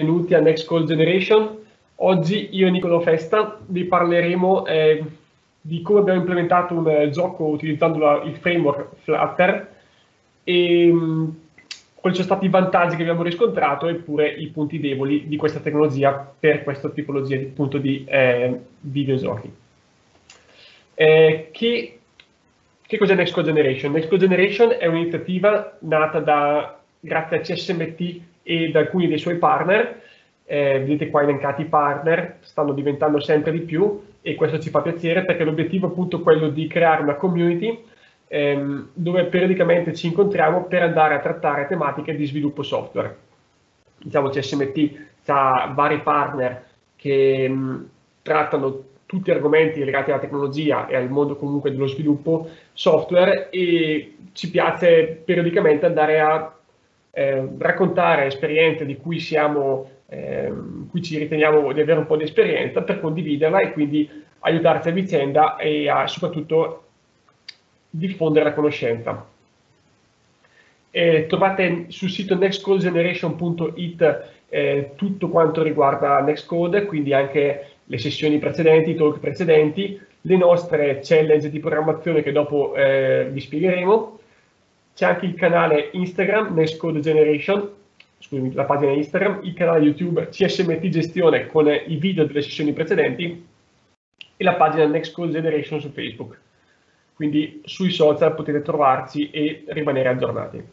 benvenuti a Next Code Generation. Oggi io e Niccolò Festa vi parleremo di come abbiamo implementato un gioco utilizzando il framework Flutter e quali sono stati i vantaggi che abbiamo riscontrato eppure i punti deboli di questa tecnologia per questa tipologia di videogiochi. Che cos'è Next Code Generation? Next Code Generation è un'iniziativa nata grazie a CSMT e da alcuni dei suoi partner. Vedete qua elencati i partner, stanno diventando sempre di più e questo ci fa piacere perché l'obiettivo è appunto quello di creare una community dove periodicamente ci incontriamo per andare a trattare tematiche di sviluppo software. Diciamo CSMT ha vari partner che trattano tutti argomenti legati alla tecnologia e al mondo comunque dello sviluppo software e ci piace periodicamente andare a raccontare esperienze di cui cui ci riteniamo di avere un po' di esperienza per condividerla e quindi aiutarci a vicenda e soprattutto diffondere la conoscenza. Trovate sul sito nextcodegeneration.it tutto quanto riguarda Nextcode, quindi anche le sessioni precedenti, i talk precedenti, le nostre challenge di programmazione che dopo vi spiegheremo. C'è anche il canale Instagram Nextcode Generation, scusami, la pagina Instagram, il canale YouTube CSMT Gestione con i video delle sessioni precedenti e la pagina Nextcode Generation su Facebook. Quindi sui social potete trovarci e rimanere aggiornati.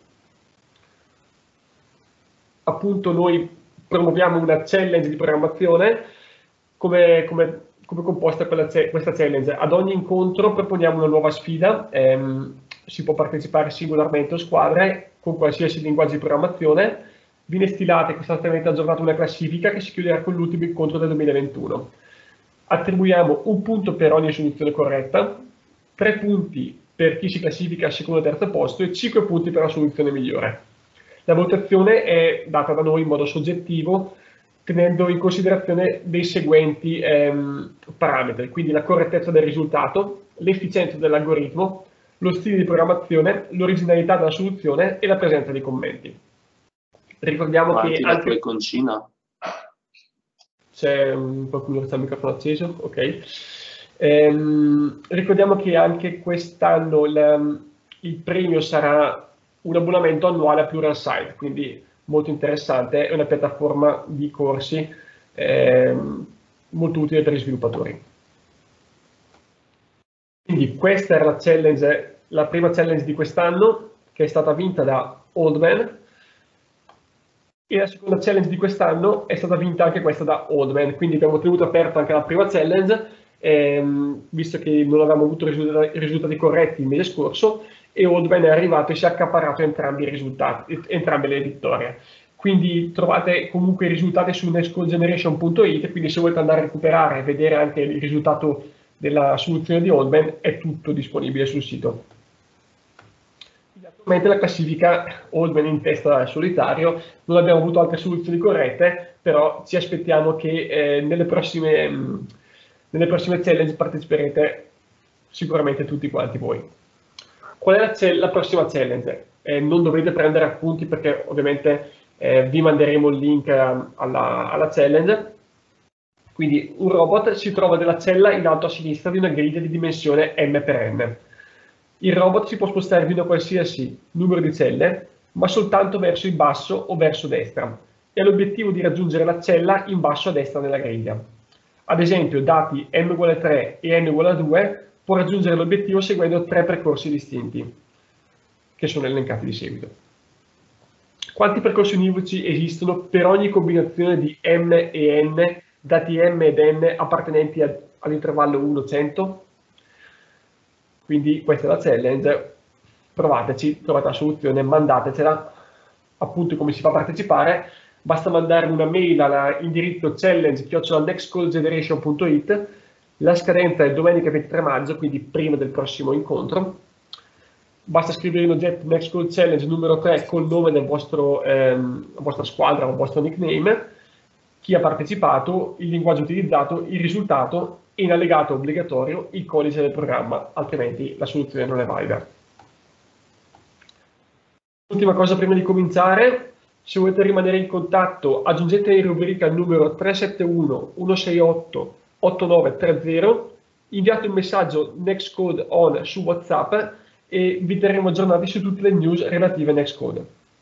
Appunto noi promuoviamo una challenge di programmazione. Come è composta questa challenge? Ad ogni incontro proponiamo una nuova sfida, si può partecipare singolarmente o squadre con qualsiasi linguaggio di programmazione. Viene stilata e costantemente aggiornata una classifica che si chiuderà con l'ultimo incontro del 2021. Attribuiamo un punto per ogni soluzione corretta, 3 punti per chi si classifica al secondo o terzo posto e 5 punti per la soluzione migliore. La valutazione è data da noi in modo soggettivo, tenendo in considerazione dei seguenti parametri, quindi la correttezza del risultato, l'efficienza dell'algoritmo, lo stile di programmazione, l'originalità della soluzione e la presenza di commenti. Ricordiamo che la tua iconcina. C'è qualcuno che sta il microfono acceso? Ok. Ricordiamo che anche quest'anno il premio sarà un abbonamento annuale a Pluralsight, quindi molto interessante, è una piattaforma di corsi molto utile per gli sviluppatori. Quindi questa era la prima challenge di quest'anno, che è stata vinta da Oldman, e la seconda challenge di quest'anno è stata vinta anche questa da Oldman, quindi abbiamo tenuto aperta anche la prima challenge, visto che non avevamo avuto risultati corretti il mese scorso, e Oldman è arrivato e si è accaparato entrambe le vittorie. Quindi trovate comunque i risultati su nextcodegeneration.it, quindi se volete andare a recuperare e vedere anche il risultato della soluzione di Oldman, è tutto disponibile sul sito. Attualmente la classifica Oldman in testa al solitario, non abbiamo avuto altre soluzioni corrette, però ci aspettiamo che nelle prossime challenge parteciperete sicuramente tutti quanti voi. Qual è la prossima challenge? Non dovete prendere appunti perché ovviamente vi manderemo il link alla challenge. Quindi un robot si trova nella cella in alto a sinistra di una griglia di dimensione m per n. Il robot si può spostare fino a qualsiasi numero di celle, ma soltanto verso il basso o verso destra, e ha l'obiettivo di raggiungere la cella in basso a destra nella griglia. Ad esempio, dati m uguale 3 e n uguale 2, può raggiungere l'obiettivo seguendo 3 percorsi distinti, che sono elencati di seguito. Quanti percorsi univoci esistono per ogni combinazione di m e n, dati m ed n appartenenti all'intervallo 1-100? Quindi questa è la challenge, provateci, trovate la soluzione, mandatecela. Appunto come si fa a partecipare, basta mandare una mail all'indirizzo challenge@nextcodegeneration.it, la scadenza è domenica 23 maggio, quindi prima del prossimo incontro. Basta scrivere in oggetto Next Code Challenge numero 3 col nome del vostra squadra o vostro nickname, chi ha partecipato, il linguaggio utilizzato, il risultato e in allegato obbligatorio il codice del programma, altrimenti la soluzione non è valida. Ultima cosa prima di cominciare, Se volete rimanere in contatto, aggiungete in rubrica il numero 371 168 8930, inviate un messaggio Nextcode on su WhatsApp e vi terremo aggiornati su tutte le news relative a Nextcode.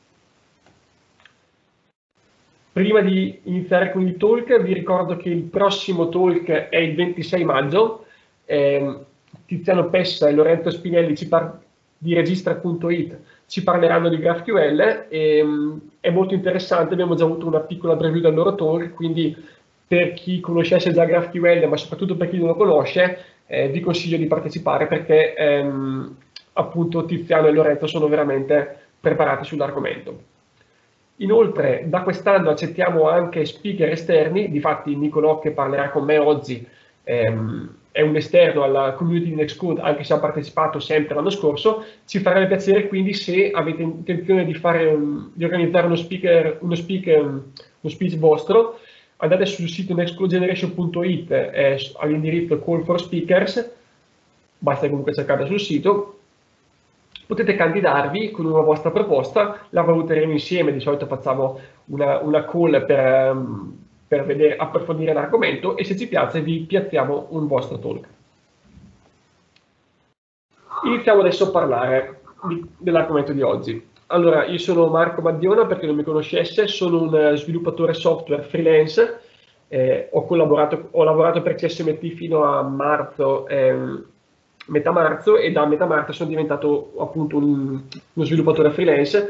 Prima di iniziare con il talk, vi ricordo che il prossimo talk è il 26 maggio. Tiziano Pessa e Lorenzo Spinelli di Registra.it ci parleranno di GraphQL e è molto interessante. Abbiamo già avuto una piccola preview del loro talk, quindi per chi conoscesse già GraphQL, ma soprattutto per chi non lo conosce, vi consiglio di partecipare perché appunto Tiziano e Lorenzo sono veramente preparati sull'argomento. Inoltre da quest'anno accettiamo anche speaker esterni, difatti Nicolò che parlerà con me oggi è un esterno alla community di Nextcode, anche se ha partecipato sempre l'anno scorso. Ci farebbe piacere quindi se avete intenzione di organizzare uno speech vostro, andate sul sito nextcodegeneration.it all'indirizzo call for speakers, basta comunque cercare sul sito. Potete candidarvi con una vostra proposta, la valuteremo insieme, di solito facciamo una call per approfondire l'argomento e se ci piace vi piazziamo un vostro talk. Iniziamo adesso a parlare dell'argomento di oggi. Allora, io sono Marco Maddiona, per chi non mi conoscesse, sono un sviluppatore software freelance, ho lavorato per CSMT fino a metà marzo e da metà marzo sono diventato appunto uno sviluppatore freelance.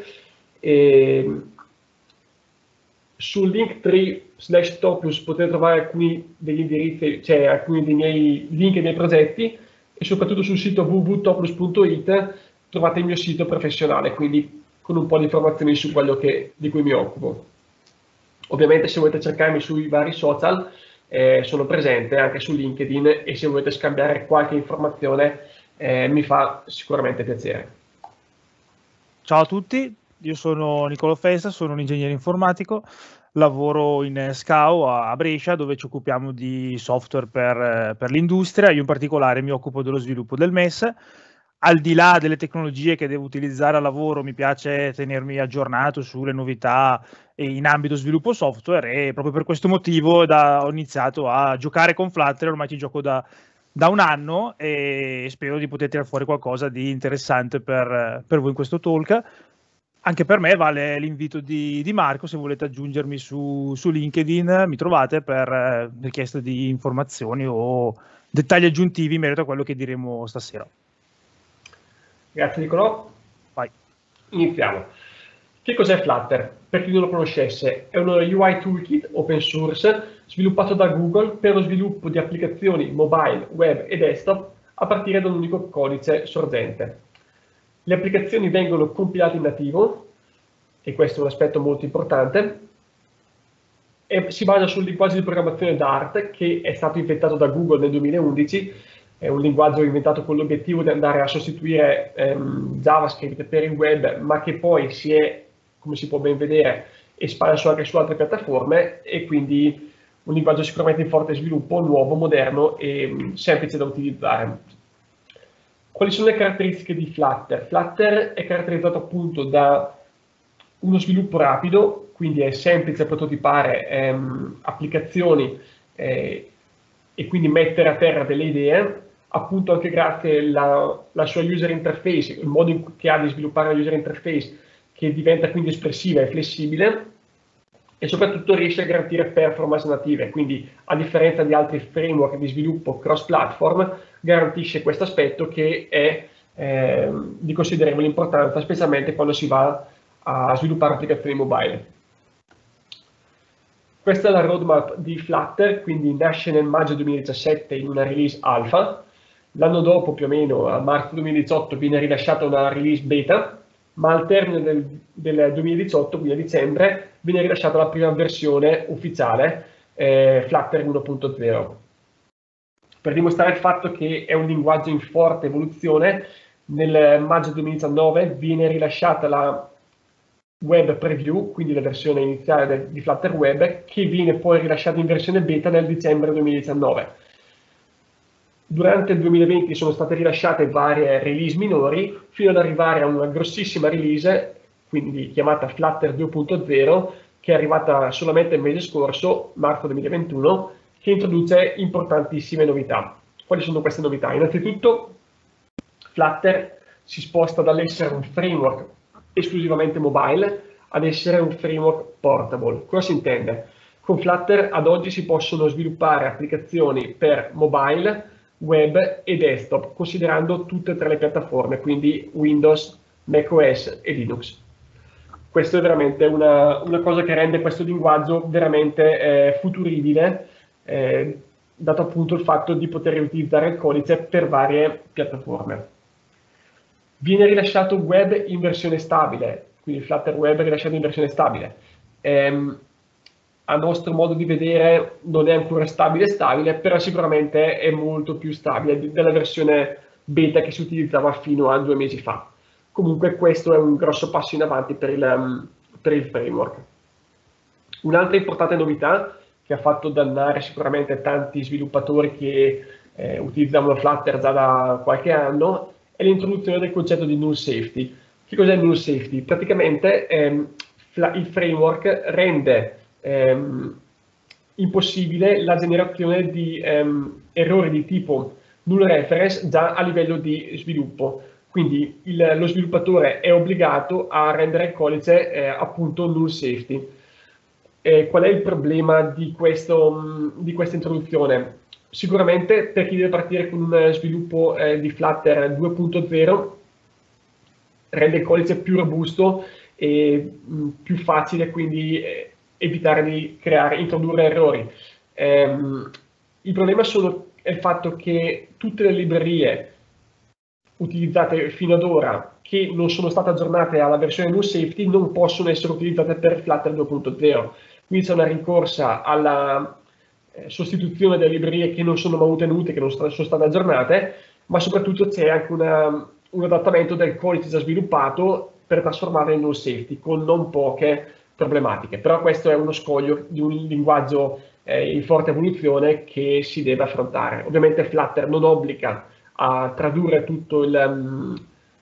Sul Linktree/Topius potete trovare alcuni degli indirizzi, cioè alcuni dei miei link e miei progetti, e soprattutto sul sito www.toplus.it trovate il mio sito professionale, quindi con un po' di informazioni su quello di cui mi occupo. Ovviamente se volete cercarmi sui vari social sono presente anche su LinkedIn e se volete scambiare qualche informazione mi fa sicuramente piacere. Ciao a tutti, io sono Nicolò Festa, sono un ingegnere informatico, lavoro in SCAO a Brescia dove ci occupiamo di software per l'industria. Io in particolare mi occupo dello sviluppo del MES. Al di là delle tecnologie che devo utilizzare a lavoro, mi piace tenermi aggiornato sulle novità in ambito sviluppo software e proprio per questo motivo ho iniziato a giocare con Flutter. Ormai ci gioco da un anno e spero di poter tirare fuori qualcosa di interessante per voi in questo talk. Anche per me vale l'invito di Marco, se volete aggiungermi su LinkedIn mi trovate per richieste di informazioni o dettagli aggiuntivi in merito a quello che diremo stasera. Grazie Nicolò. Vai. Iniziamo. Che cos'è Flutter? Per chi non lo conoscesse, è uno UI toolkit open source sviluppato da Google per lo sviluppo di applicazioni mobile, web e desktop a partire da un unico codice sorgente. Le applicazioni vengono compilate in nativo, e questo è un aspetto molto importante, e si basa sul linguaggio di programmazione Dart che è stato inventato da Google nel 2011. È un linguaggio inventato con l'obiettivo di andare a sostituire JavaScript per il web, ma che poi si è, come si può ben vedere, espanso anche su altre piattaforme, e quindi un linguaggio sicuramente in forte sviluppo, nuovo, moderno e semplice da utilizzare. Quali sono le caratteristiche di Flutter? Flutter è caratterizzato appunto da uno sviluppo rapido, quindi è semplice prototipare applicazioni e quindi mettere a terra delle idee, appunto anche grazie alla sua user interface, il modo che ha di sviluppare la user interface, che diventa quindi espressiva e flessibile, e soprattutto riesce a garantire performance native, quindi a differenza di altri framework di sviluppo cross-platform, garantisce questo aspetto che è di considerevole importanza, specialmente quando si va a sviluppare applicazioni mobile. Questa è la roadmap di Flutter, quindi nasce nel maggio 2017 in una release alfa. L'anno dopo, più o meno, a marzo 2018, viene rilasciata una release beta, ma al termine del 2018, quindi a dicembre, viene rilasciata la prima versione ufficiale, Flutter 1.0. Per dimostrare il fatto che è un linguaggio in forte evoluzione, nel maggio 2019 viene rilasciata la Web Preview, quindi la versione iniziale di Flutter Web, che viene poi rilasciata in versione beta nel dicembre 2019. Durante il 2020 sono state rilasciate varie release minori, fino ad arrivare a una grossissima release quindi chiamata Flutter 2.0, che è arrivata solamente il mese scorso, marzo 2021, che introduce importantissime novità. Quali sono queste novità? Innanzitutto, Flutter si sposta dall'essere un framework esclusivamente mobile ad essere un framework portable. Cosa si intende? Con Flutter ad oggi si possono sviluppare applicazioni per mobile, web e desktop, considerando tutte e tre le piattaforme, quindi Windows, macOS e Linux. Questo è veramente una cosa che rende questo linguaggio veramente futuribile, dato appunto il fatto di poter utilizzare il codice per varie piattaforme. Viene rilasciato web in versione stabile, quindi Flutter Web è rilasciato in versione stabile. A nostro modo di vedere non è ancora stabile, però sicuramente è molto più stabile della versione beta che si utilizzava fino a 2 mesi fa. Comunque questo è un grosso passo in avanti per il framework. Un'altra importante novità che ha fatto dannare sicuramente tanti sviluppatori che utilizzavano Flutter già da qualche anno è l'introduzione del concetto di null safety. Che cos'è il null safety? Praticamente il framework rende impossibile la generazione di errori di tipo null reference già a livello di sviluppo. Quindi lo sviluppatore è obbligato a rendere il codice appunto null safety. Qual è il problema di questa introduzione? Sicuramente per chi deve partire con un sviluppo di Flutter 2.0 rende il codice più robusto e più facile, quindi evitare di introdurre errori. Il problema è il fatto che tutte le librerie utilizzate fino ad ora che non sono state aggiornate alla versione null safety non possono essere utilizzate per Flutter 2.0. Quindi c'è una rincorsa alla sostituzione delle librerie che non sono mantenute, che non sono state aggiornate, ma soprattutto c'è anche un adattamento del codice già sviluppato per trasformarlo in null safety, con non poche problematiche. Però questo è uno scoglio di un linguaggio in forte evoluzione che si deve affrontare. Ovviamente Flutter non obbliga a tradurre tutto il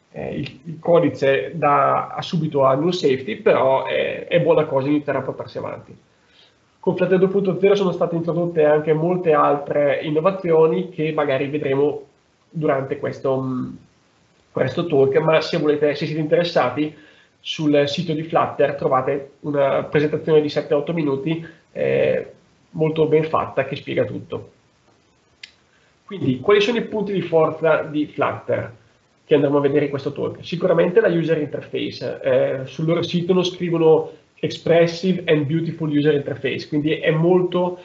codice subito a null safety, però è buona cosa iniziare a portarsi avanti. Con Flutter 2.0 sono state introdotte anche molte altre innovazioni che magari vedremo durante questo talk, ma se siete interessati, sul sito di Flutter trovate una presentazione di 7-8 minuti molto ben fatta che spiega tutto. Quindi, quali sono i punti di forza di Flutter che andremo a vedere in questo talk? Sicuramente la user interface. Sul loro sito non scrivono expressive and beautiful user interface, quindi è molto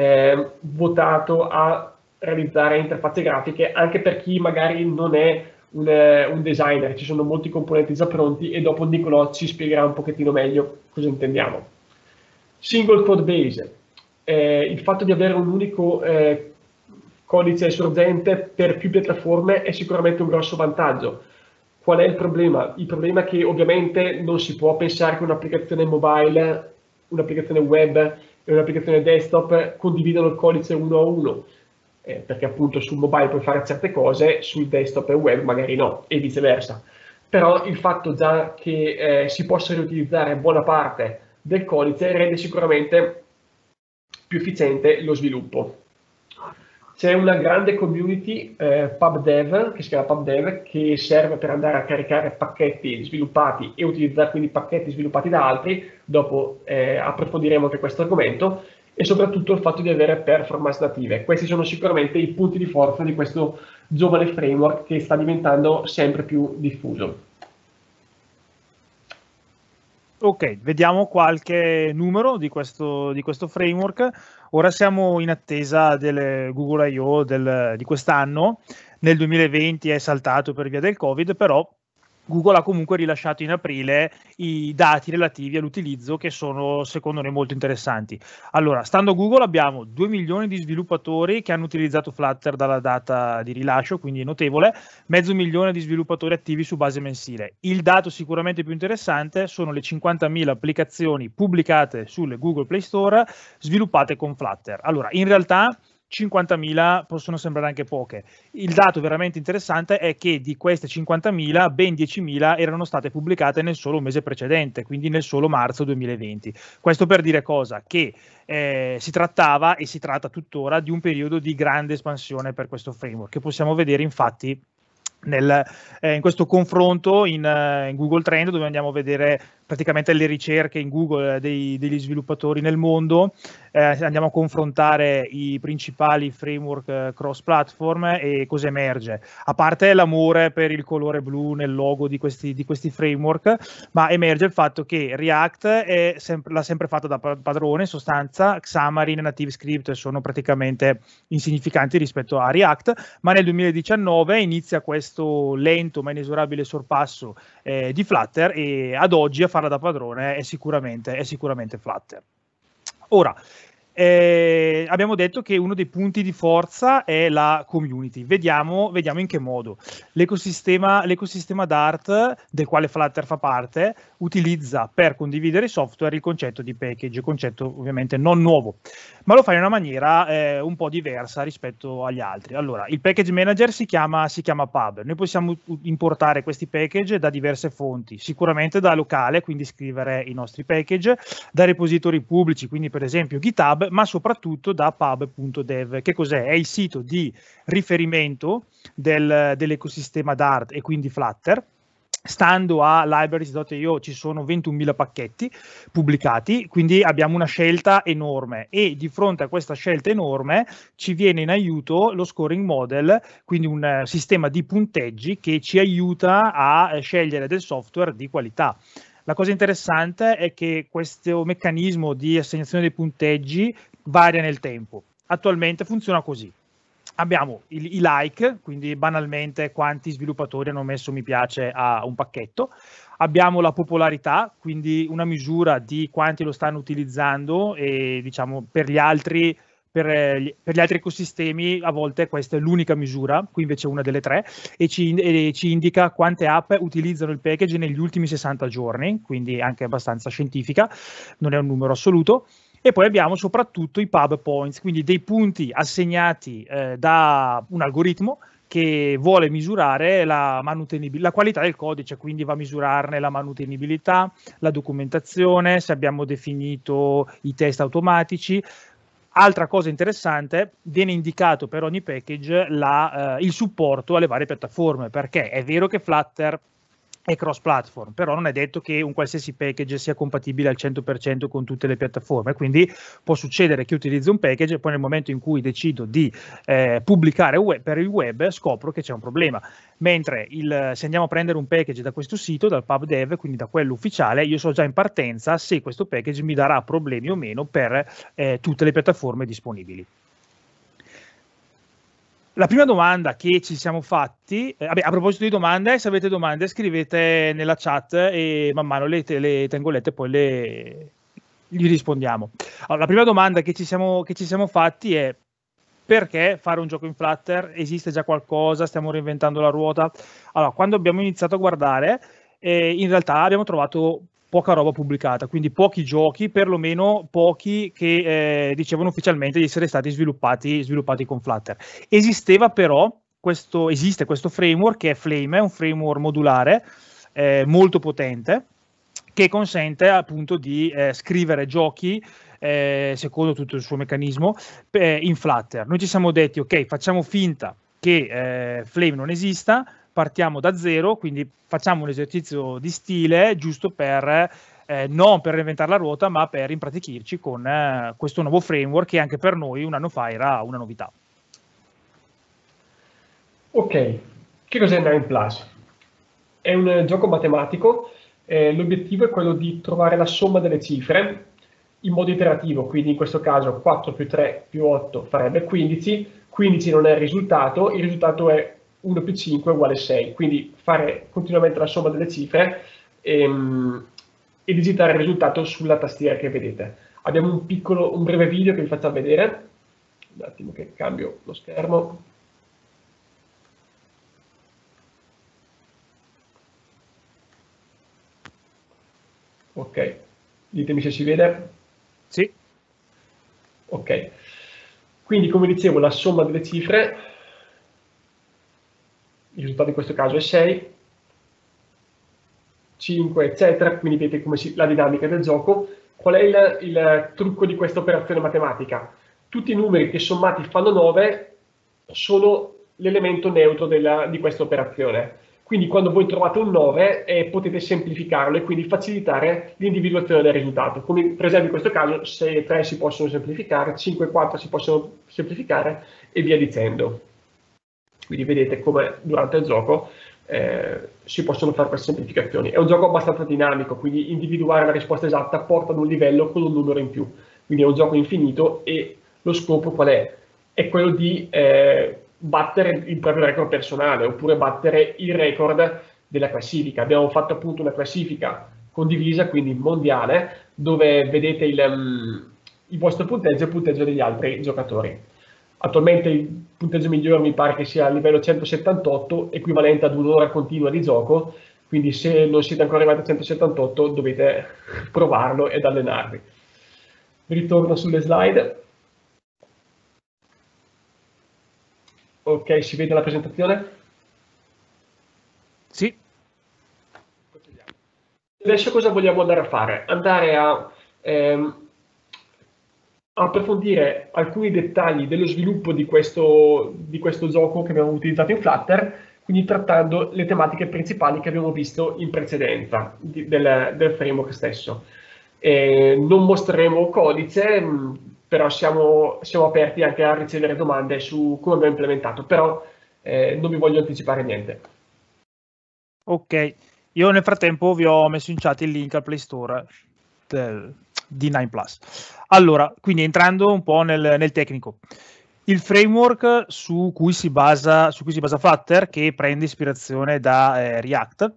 votato a realizzare interfacce grafiche anche per chi magari non è un designer. Ci sono molti componenti già pronti e dopo Nicolò ci spiegherà un pochettino meglio cosa intendiamo. Single code base. Il fatto di avere un unico codice sorgente per più piattaforme è sicuramente un grosso vantaggio. Qual è il problema? Il problema è che ovviamente non si può pensare che un'applicazione mobile, un'applicazione web e un'applicazione desktop condividano il codice uno a uno, perché appunto sul mobile puoi fare certe cose, sul desktop e web magari no, e viceversa. Però il fatto già che si possa riutilizzare buona parte del codice rende sicuramente più efficiente lo sviluppo. C'è una grande community PubDev, che si chiama PubDev, che serve per andare a caricare pacchetti sviluppati e utilizzare quindi pacchetti sviluppati da altri. Dopo approfondiremo anche questo argomento, e soprattutto il fatto di avere performance native. Questi sono sicuramente i punti di forza di questo giovane framework che sta diventando sempre più diffuso. Ok, vediamo qualche numero di questo framework. Ora siamo in attesa delle Google I.O. di quest'anno. Nel 2020 è saltato per via del Covid, però Google ha comunque rilasciato in aprile i dati relativi all'utilizzo, che sono secondo noi molto interessanti. Allora, stando a Google abbiamo 2 milioni di sviluppatori che hanno utilizzato Flutter dalla data di rilascio, quindi è notevole, 500.000 di sviluppatori attivi su base mensile. Il dato sicuramente più interessante sono le 50.000 applicazioni pubblicate sulle Google Play Store sviluppate con Flutter. Allora, in realtà 50.000 possono sembrare anche poche. Il dato veramente interessante è che di queste 50.000, ben 10.000 erano state pubblicate nel solo mese precedente, quindi nel solo marzo 2020. Questo per dire cosa? Che si trattava e si tratta tuttora di un periodo di grande espansione per questo framework, che possiamo vedere infatti in questo confronto in Google Trend, dove andiamo a vedere praticamente le ricerche in Google degli sviluppatori nel mondo, andiamo a confrontare i principali framework cross-platform e cosa emerge. A parte l'amore per il colore blu nel logo di questi framework, ma emerge il fatto che React l'ha sempre fatto da padrone, in sostanza Xamarin e NativeScript sono praticamente insignificanti rispetto a React, ma nel 2019 inizia questo lento ma inesorabile sorpasso di Flutter, e ad oggi a farla da padrone è sicuramente Flutter. Ora, abbiamo detto che uno dei punti di forza è la community. Vediamo in che modo. L'ecosistema Dart, del quale Flutter fa parte, utilizza per condividere i software il concetto di package, concetto ovviamente non nuovo, ma lo fa in una maniera un po' diversa rispetto agli altri. Allora, il package manager si chiama Pub. Noi possiamo importare questi package da diverse fonti, sicuramente da locale, quindi scrivere i nostri package, da repository pubblici, quindi per esempio GitHub, ma soprattutto da pub.dev. Che cos'è? È il sito di riferimento dell'ecosistema Dart e quindi Flutter. Stando a libraries.io ci sono 21.000 pacchetti pubblicati, quindi abbiamo una scelta enorme, e di fronte a questa scelta enorme ci viene in aiuto lo scoring model, quindi un sistema di punteggi che ci aiuta a scegliere del software di qualità. La cosa interessante è che questo meccanismo di assegnazione dei punteggi varia nel tempo. Attualmente funziona così. Abbiamo i like, quindi banalmente quanti sviluppatori hanno messo mi piace a un pacchetto. Abbiamo la popolarità, quindi una misura di quanti lo stanno utilizzando, e diciamo per gli altri ecosistemi a volte questa è l'unica misura, qui invece è una delle tre, e ci indica quante app utilizzano il package negli ultimi 60 giorni, quindi anche abbastanza scientifica, non è un numero assoluto. E poi abbiamo soprattutto i pub points, quindi dei punti assegnati da un algoritmo che vuole misurare la qualità del codice, quindi va a misurarne la manutenibilità, la documentazione, se abbiamo definito i test automatici. Altra cosa interessante, viene indicato per ogni package il supporto alle varie piattaforme, perché è vero che Flutter è cross-platform, però non è detto che un qualsiasi package sia compatibile al 100% con tutte le piattaforme, quindi può succedere che utilizzo un package e poi nel momento in cui decido di pubblicare per il web scopro che c'è un problema, mentre se andiamo a prendere un package da questo sito, dal pubdev, quindi da quello ufficiale, io so già in partenza se questo package mi darà problemi o meno per tutte le piattaforme disponibili. La prima domanda che ci siamo fatti, a proposito di domande, se avete domande scrivete nella chat e man mano le tengo lette e poi gli rispondiamo. Allora, la prima domanda che ci siamo fatti è: perché fare un gioco in Flutter? Esiste già qualcosa? Stiamo reinventando la ruota? Allora, quando abbiamo iniziato a guardare, in realtà abbiamo trovato poca roba pubblicata, quindi pochi giochi, perlomeno pochi che dicevano ufficialmente di essere stati sviluppati con Flutter. Esiste questo framework che è Flame, è un framework modulare molto potente, che consente appunto di scrivere giochi secondo tutto il suo meccanismo in Flutter. Noi ci siamo detti: ok, facciamo finta che Flame non esista, partiamo da zero, quindi facciamo un esercizio di stile giusto per non per reinventare la ruota, ma per impratichirci con questo nuovo framework che anche per noi un anno fa era una novità. Ok, che cos'è Nine Plus? È un gioco matematico, l'obiettivo è quello di trovare la somma delle cifre in modo iterativo, quindi in questo caso 4 più 3 più 8 farebbe 15, 15 non è il risultato è 1 più 5 uguale 6, quindi fare continuamente la somma delle cifre e digitare il risultato sulla tastiera che vedete. Abbiamo un breve video che vi faccio vedere, un attimo che cambio lo schermo. Ok, ditemi se si vede. Sì. Ok. Quindi, come dicevo, la somma delle cifre, il risultato in questo caso è 6, 5, eccetera, quindi vedete come la dinamica del gioco. Qual è il trucco di questa operazione matematica? Tutti i numeri che sommati fanno 9 sono l'elemento neutro di questa operazione. Quindi quando voi trovate un 9 potete semplificarlo e quindi facilitare l'individuazione del risultato. Come per esempio in questo caso 6 e 3 si possono semplificare, 5 e 4 si possono semplificare e via dicendo. Quindi vedete come durante il gioco si possono fare queste semplificazioni. È un gioco abbastanza dinamico, quindi individuare la risposta esatta porta ad un livello con un numero in più. Quindi è un gioco infinito e lo scopo qual è? È quello di battere il proprio record personale oppure battere il record della classifica. Abbiamo fatto appunto una classifica condivisa, quindi mondiale, dove vedete il vostro punteggio e il punteggio degli altri giocatori. Attualmente il punteggio migliore mi pare che sia a livello 178, equivalente ad un'ora continua di gioco, quindi se non siete ancora arrivati a 178 dovete provarlo ed allenarvi. Ritorno sulle slide. Ok, si vede la presentazione? Sì. Adesso cosa vogliamo andare a fare? Andare a approfondire alcuni dettagli dello sviluppo di questo gioco che abbiamo utilizzato in Flutter, quindi trattando le tematiche principali che abbiamo visto in precedenza del framework stesso. Non mostreremo codice, però siamo aperti anche a ricevere domande su come abbiamo implementato, però non vi voglio anticipare niente. Ok, io nel frattempo vi ho messo in chat il link al Play Store di 9 Plus. Allora, quindi entrando un po' nel tecnico, il framework su cui si basa Flutter, che prende ispirazione da React,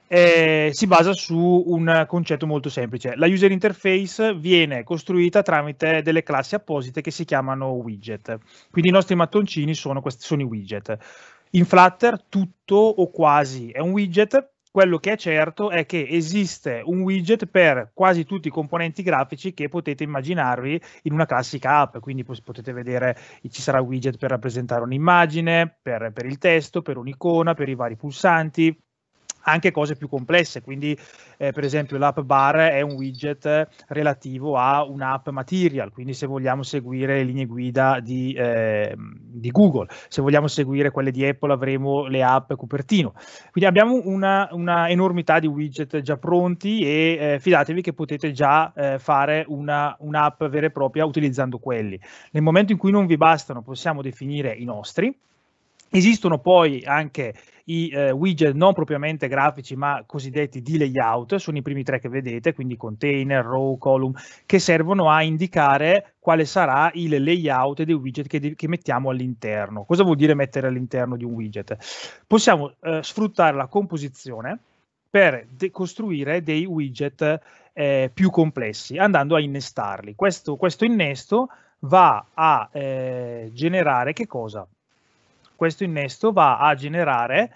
si basa su un concetto molto semplice. La user interface viene costruita tramite delle classi apposite che si chiamano widget. Quindi i nostri mattoncini sono i widget. In Flutter tutto o quasi è un widget. Quello che è certo è che esiste un widget per quasi tutti i componenti grafici che potete immaginarvi in una classica app, quindi potete vedere ci sarà widget per rappresentare un'immagine, per il testo, per un'icona, per i vari pulsanti, anche cose più complesse, quindi per esempio l'app bar è un widget relativo a un'app material, quindi se vogliamo seguire le linee guida di Google, se vogliamo seguire quelle di Apple avremo le app Cupertino, quindi abbiamo una enormità di widget già pronti e fidatevi che potete già fare un'app vera e propria utilizzando quelli. Nel momento in cui non vi bastano possiamo definire i nostri. Esistono poi anche i widget non propriamente grafici ma cosiddetti di layout, sono i primi tre che vedete, quindi container, row, column, che servono a indicare quale sarà il layout dei widget che mettiamo all'interno. Cosa vuol dire mettere all'interno di un widget? Possiamo sfruttare la composizione per costruire dei widget più complessi, andando a innestarli. Questo innesto va a generare che cosa? Questo innesto va a generare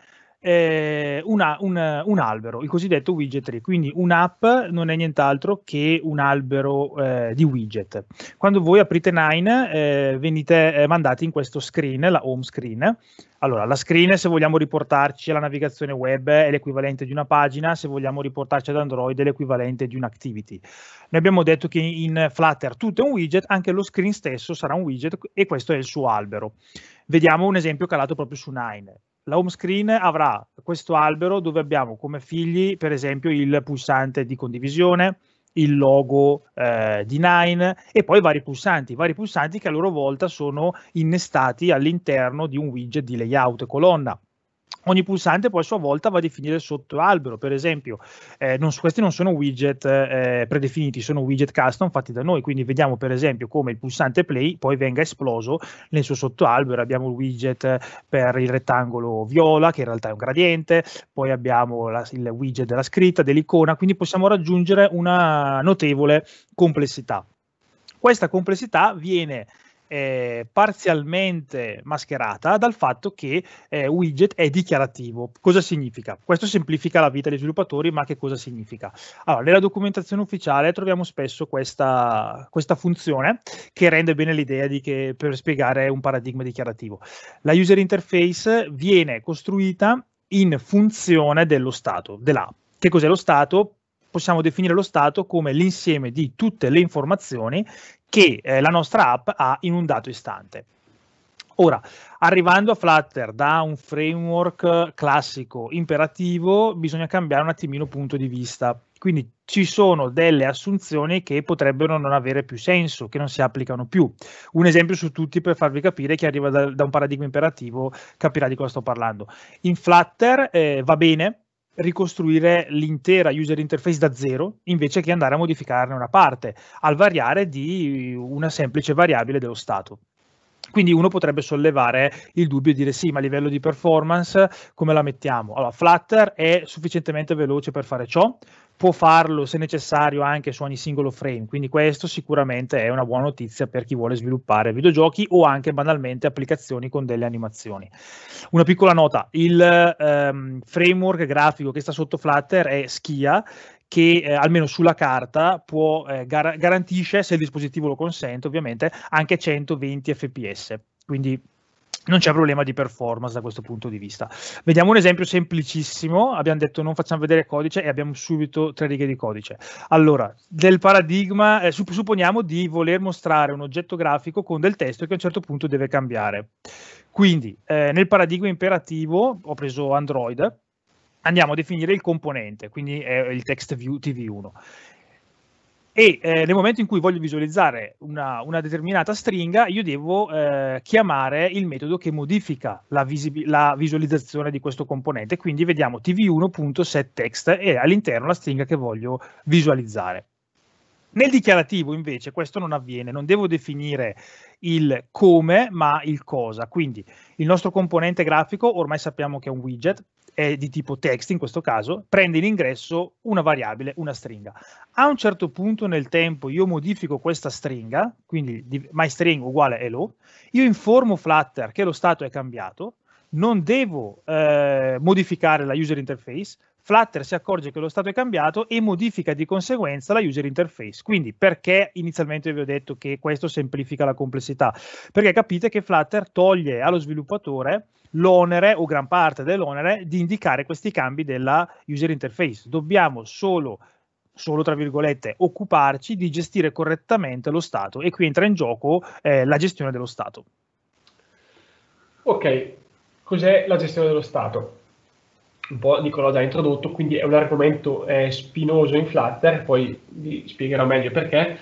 un albero, il cosiddetto widget tree. Quindi un'app non è nient'altro che un albero di widget. Quando voi aprite Nine venite mandati in questo screen, la home screen. Allora, la screen, se vogliamo riportarci alla navigazione web, è l'equivalente di una pagina, se vogliamo riportarci ad Android è l'equivalente di un'activity. Noi abbiamo detto che in Flutter tutto è un widget, anche lo screen stesso sarà un widget e questo è il suo albero. Vediamo un esempio calato proprio su Nine. La home screen avrà questo albero dove abbiamo come figli, per esempio, il pulsante di condivisione, il logo di Nine e poi vari pulsanti che a loro volta sono innestati all'interno di un widget di layout colonna. Ogni pulsante poi a sua volta va a definire il sottoalbero, per esempio questi non sono widget predefiniti, sono widget custom fatti da noi, quindi vediamo per esempio come il pulsante play poi venga esploso nel suo sottoalbero. Abbiamo il widget per il rettangolo viola che in realtà è un gradiente, poi abbiamo il widget della scritta, dell'icona, quindi possiamo raggiungere una notevole complessità. Questa complessità viene parzialmente mascherata dal fatto che widget è dichiarativo. Cosa significa? Questo semplifica la vita degli sviluppatori, ma che cosa significa? Allora, nella documentazione ufficiale troviamo spesso questa funzione che rende bene l'idea per spiegare un paradigma dichiarativo. La user interface viene costruita in funzione dello stato dell'app. Che cos'è lo stato? Possiamo definire lo stato come l'insieme di tutte le informazioni che la nostra app ha in un dato istante. Ora, arrivando a Flutter da un framework classico imperativo, bisogna cambiare un attimino punto di vista. Quindi ci sono delle assunzioni che potrebbero non avere più senso, che non si applicano più. Un esempio su tutti per farvi capire, chi arriva da un paradigma imperativo capirà di cosa sto parlando. In Flutter va bene ricostruire l'intera user interface da zero invece che andare a modificarne una parte al variare di una semplice variabile dello stato. Quindi uno potrebbe sollevare il dubbio e dire sì, ma a livello di performance come la mettiamo? Allora, Flutter è sufficientemente veloce per fare ciò, può farlo se necessario anche su ogni singolo frame, quindi questo sicuramente è una buona notizia per chi vuole sviluppare videogiochi o anche banalmente applicazioni con delle animazioni. Una piccola nota, il framework grafico che sta sotto Flutter è Skia, che almeno sulla carta garantisce, se il dispositivo lo consente ovviamente, anche 120 fps, quindi non c'è problema di performance da questo punto di vista. Vediamo un esempio semplicissimo, abbiamo detto non facciamo vedere codice e abbiamo subito 3 righe di codice. Allora, del paradigma, supponiamo di voler mostrare un oggetto grafico con del testo che a un certo punto deve cambiare. Quindi nel paradigma imperativo, ho preso Android, andiamo a definire il componente, quindi è il text view TV1. E nel momento in cui voglio visualizzare una determinata stringa, io devo chiamare il metodo che modifica la visualizzazione di questo componente. Quindi vediamo tv1.setText e all'interno la stringa che voglio visualizzare. Nel dichiarativo invece questo non avviene, non devo definire il come ma il cosa. Quindi il nostro componente grafico ormai sappiamo che è un widget, è di tipo text in questo caso, prende in ingresso una variabile, una stringa. A un certo punto nel tempo io modifico questa stringa, quindi myString uguale hello, io informo Flutter che lo stato è cambiato, non devo modificare la user interface, Flutter si accorge che lo stato è cambiato e modifica di conseguenza la user interface. Quindi perché inizialmente vi ho detto che questo semplifica la complessità? Perché capite che Flutter toglie allo sviluppatore l'onere o gran parte dell'onere di indicare questi cambi della user interface. Dobbiamo solo tra virgolette occuparci di gestire correttamente lo stato e qui entra in gioco la gestione dello stato. Ok, cos'è la gestione dello stato? Un po' Nicolò ha già introdotto, quindi è un argomento spinoso in Flutter, poi vi spiegherò meglio perché.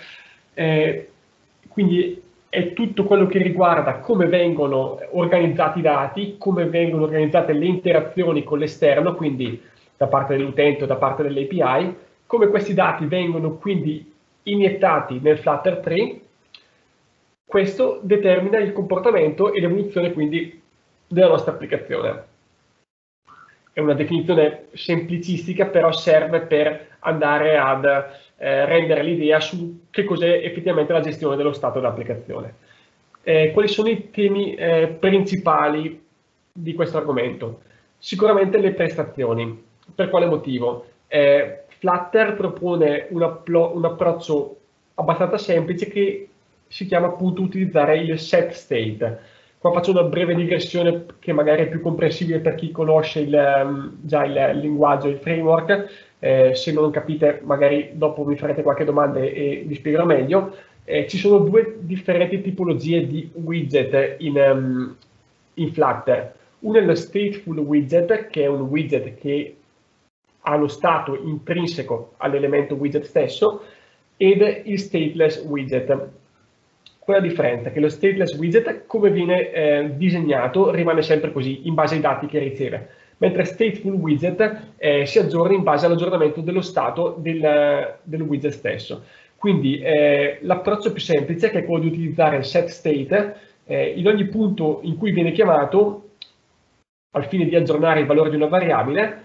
Quindi è tutto quello che riguarda come vengono organizzati i dati, come vengono organizzate le interazioni con l'esterno, quindi da parte dell'utente o da parte dell'API, come questi dati vengono quindi iniettati nel Flutter tree. Questo determina il comportamento e l'evoluzione quindi della nostra applicazione. È una definizione semplicistica, però serve per andare ad rendere l'idea su che cos'è effettivamente la gestione dello stato dell'applicazione. Quali sono i temi principali di questo argomento? Sicuramente le prestazioni. Per quale motivo? Flutter propone un approccio abbastanza semplice che si chiama appunto utilizzare il set state. Qua faccio una breve digressione che magari è più comprensibile per chi conosce già il linguaggio, il framework. Se non capite, magari dopo mi farete qualche domanda e vi spiegherò meglio. Ci sono due differenti tipologie di widget in Flutter. Uno è lo stateful widget, che è un widget che ha lo stato intrinseco all'elemento widget stesso, ed il stateless widget. Qual è la differenza? Che lo stateless widget, come viene disegnato, rimane sempre così, in base ai dati che riceve, mentre stateful widget si aggiorna in base all'aggiornamento dello stato del widget stesso. Quindi l'approccio più semplice, che è quello di utilizzare il set state, in ogni punto in cui viene chiamato, al fine di aggiornare il valore di una variabile,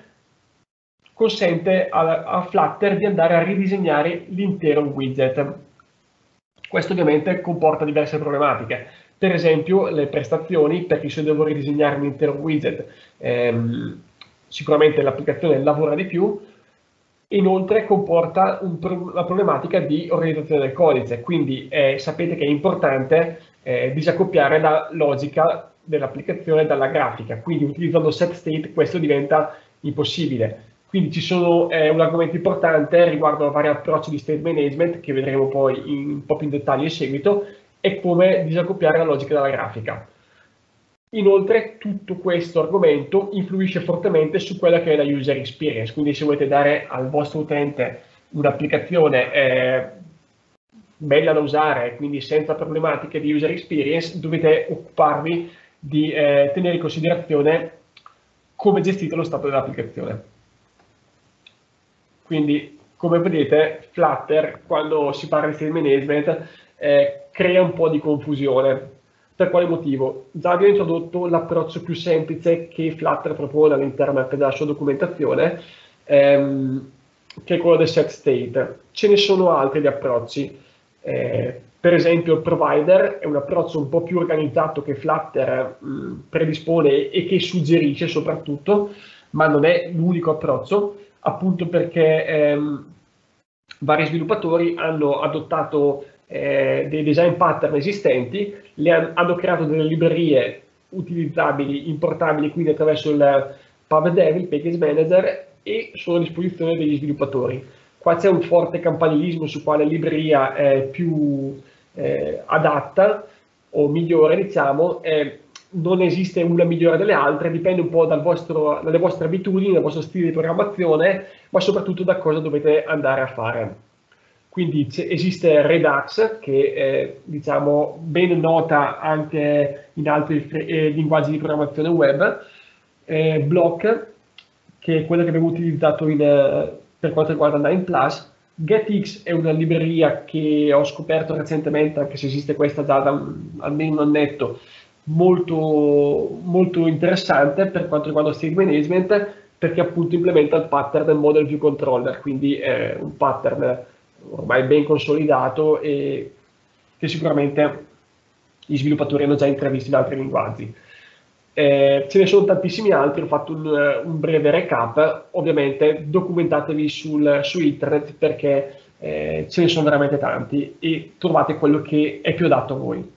consente a Flutter di andare a ridisegnare l'intero widget. Questo ovviamente comporta diverse problematiche, per esempio le prestazioni, perché se devo ridisegnare un intero widget, sicuramente l'applicazione lavora di più. Inoltre comporta una problematica di organizzazione del codice, quindi sapete che è importante disaccoppiare la logica dell'applicazione dalla grafica, quindi utilizzando set state questo diventa impossibile. Quindi ci sono un argomento importante riguardo a vari approcci di state management che vedremo poi un po' più in dettaglio in seguito, e come disaccoppiare la logica dalla grafica. Inoltre tutto questo argomento influisce fortemente su quella che è la user experience, quindi se volete dare al vostro utente un'applicazione bella da usare, quindi senza problematiche di user experience, dovete occuparvi di tenere in considerazione come gestite lo stato dell'applicazione. Quindi, come vedete, Flutter, quando si parla di state management, crea un po' di confusione. Per quale motivo? Già abbiamo introdotto l'approccio più semplice che Flutter propone all'interno della sua documentazione, che è quello del set state. Ce ne sono altri di approcci. Per esempio il provider è un approccio un po' più organizzato che Flutter predispone e che suggerisce soprattutto, ma non è l'unico approccio, appunto perché vari sviluppatori hanno adottato dei design pattern esistenti, hanno creato delle librerie utilizzabili, importabili quindi attraverso il PubDev, il Package Manager, e sono a disposizione degli sviluppatori. Qua c'è un forte campanilismo su quale libreria è più adatta o migliore, diciamo. Non esiste una migliore delle altre, dipende un po' dalle vostre abitudini, dal vostro stile di programmazione, ma soprattutto da cosa dovete andare a fare. Quindi esiste Redux, che è diciamo, ben nota anche in altri linguaggi di programmazione web, Block, che è quello che abbiamo utilizzato per quanto riguarda 9+, GetX è una libreria che ho scoperto recentemente, anche se esiste questa già da almeno un annetto, molto, molto interessante per quanto riguarda il state management, perché appunto implementa il pattern del Model View Controller, quindi è un pattern ormai ben consolidato e che sicuramente gli sviluppatori hanno già intravisto in altri linguaggi. Ce ne sono tantissimi altri, ho fatto un breve recap, ovviamente documentatevi su internet perché ce ne sono veramente tanti e trovate quello che è più adatto a voi.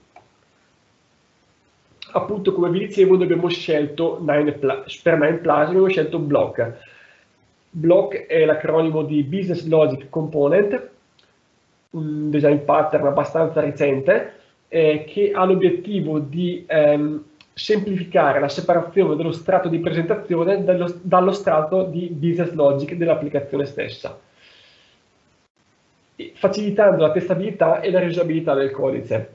Appunto, come vi dicevo, noi abbiamo scelto per 9+, abbiamo scelto Block. Block è l'acronimo di Business Logic Component, un design pattern abbastanza recente che ha l'obiettivo di semplificare la separazione dello strato di presentazione dallo strato di business logic dell'applicazione stessa, facilitando la testabilità e la riusabilità del codice.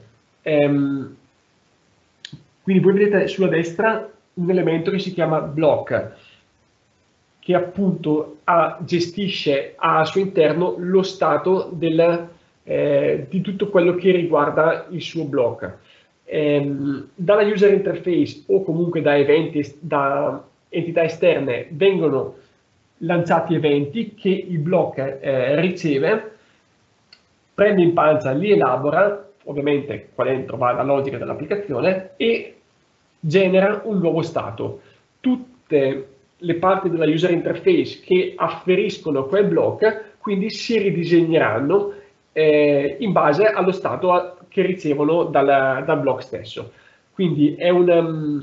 Quindi voi vedete sulla destra un elemento che si chiama Block, che appunto gestisce al suo interno lo stato di tutto quello che riguarda il suo block. Dalla user interface o comunque da entità esterne vengono lanciati eventi che il block riceve, prende in pancia, li elabora, ovviamente qua dentro va la logica dell'applicazione, e genera un nuovo stato. Tutte le parti della user interface che afferiscono a quel block quindi si ridisegneranno in base allo stato che ricevono dal block stesso. Quindi è una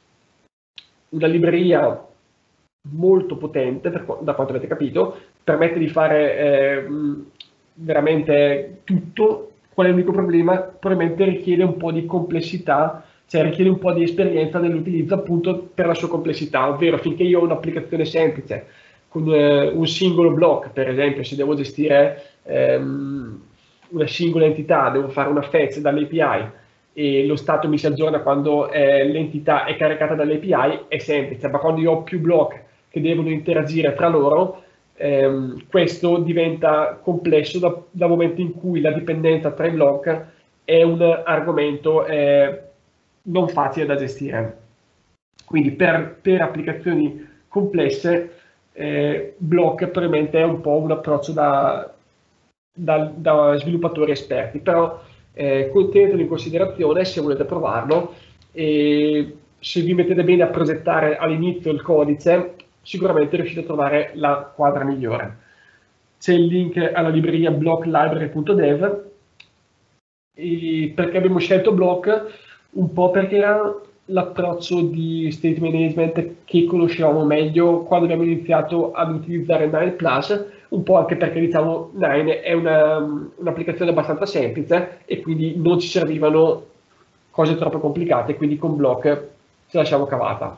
libreria molto potente, da quanto avete capito, permette di fare veramente tutto. Qual è l'unico problema? Probabilmente richiede un po' di complessità, cioè richiede un po' di esperienza nell'utilizzo appunto per la sua complessità, ovvero finché io ho un'applicazione semplice con un singolo block, per esempio se devo gestire una singola entità, devo fare una fetch dall'API e lo stato mi si aggiorna quando l'entità è caricata dall'API, è semplice, ma quando io ho più block che devono interagire tra loro, questo diventa complesso dal momento in cui la dipendenza tra i block è un argomento non facile da gestire. Quindi per applicazioni complesse Block probabilmente è un po' un approccio da sviluppatori esperti, però tenetelo in considerazione se volete provarlo, e se vi mettete bene a progettare all'inizio il codice, sicuramente riuscite a trovare la quadra migliore. C'è il link alla libreria blocklibrary.dev. Perché abbiamo scelto Block? Un po' perché era l'approccio di state management che conoscevamo meglio quando abbiamo iniziato ad utilizzare Nine+, un po' anche perché diciamo Nine è un'applicazione abbastanza semplice e quindi non ci servivano cose troppo complicate, quindi con Block ce la siamo cavata.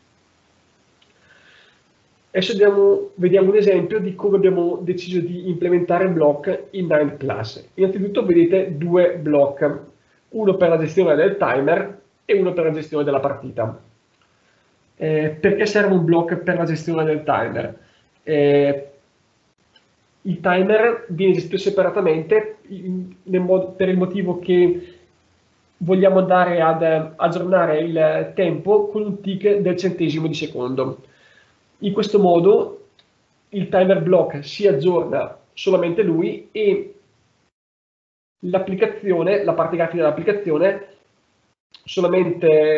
Adesso vediamo un esempio di come abbiamo deciso di implementare Block in Nine+. Innanzitutto vedete due block, uno per la gestione del timer e uno per la gestione della partita. Perché serve un block per la gestione del timer? Il timer viene gestito separatamente per il motivo che vogliamo andare ad aggiornare il tempo con un tick del centesimo di secondo. In questo modo il timer block si aggiorna solamente lui e l'applicazione, la parte grafica dell'applicazione, solamente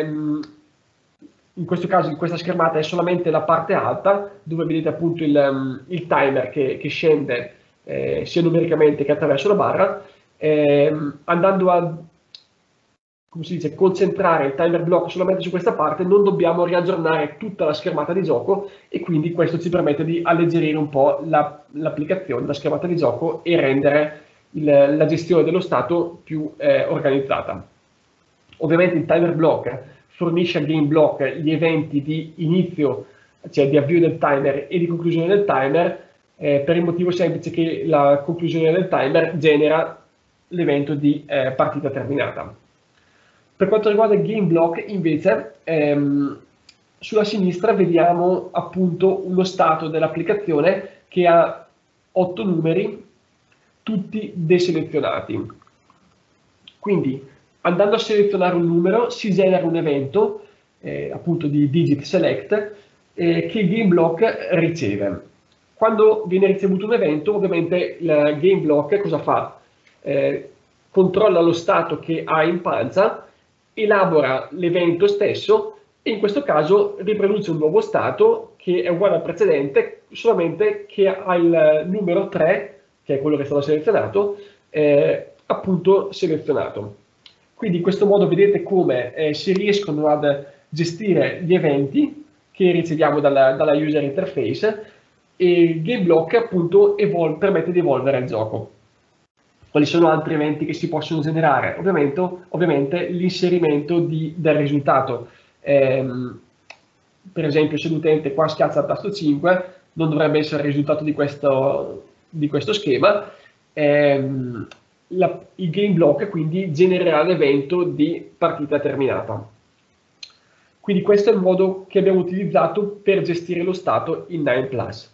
in questo caso, in questa schermata, è solamente la parte alta dove vedete appunto il timer che scende sia numericamente che attraverso la barra, andando a, come si dice, concentrare il timer block solamente su questa parte, non dobbiamo riaggiornare tutta la schermata di gioco e quindi questo ci permette di alleggerire un po' l'applicazione, la schermata di gioco e rendere la gestione dello stato più organizzata. Ovviamente il timer block fornisce al game block gli eventi di inizio, cioè di avvio del timer e di conclusione del timer, per il motivo semplice che la conclusione del timer genera l'evento di partita terminata. Per quanto riguarda il game block, invece, sulla sinistra vediamo appunto uno stato dell'applicazione che ha 8 numeri, tutti deselezionati. Quindi, andando a selezionare un numero, si genera un evento, appunto di digit select, che il game block riceve. Quando viene ricevuto un evento, ovviamente il game block cosa fa? Controlla lo stato che ha in pancia, elabora l'evento stesso e in questo caso riproduce un nuovo stato che è uguale al precedente, solamente che ha il numero 3, che è quello che è stato selezionato, appunto selezionato. Quindi in questo modo vedete come si riescono ad gestire gli eventi che riceviamo dalla user interface e il game block appunto permette di evolvere il gioco. Quali sono altri eventi che si possono generare? Ovviamente l'inserimento del risultato. Per esempio, se l'utente qua schiaccia il tasto 5, non dovrebbe essere il risultato di questo schema. Il game block quindi genererà l'evento di partita terminata. Quindi questo è il modo che abbiamo utilizzato per gestire lo stato in Nine+.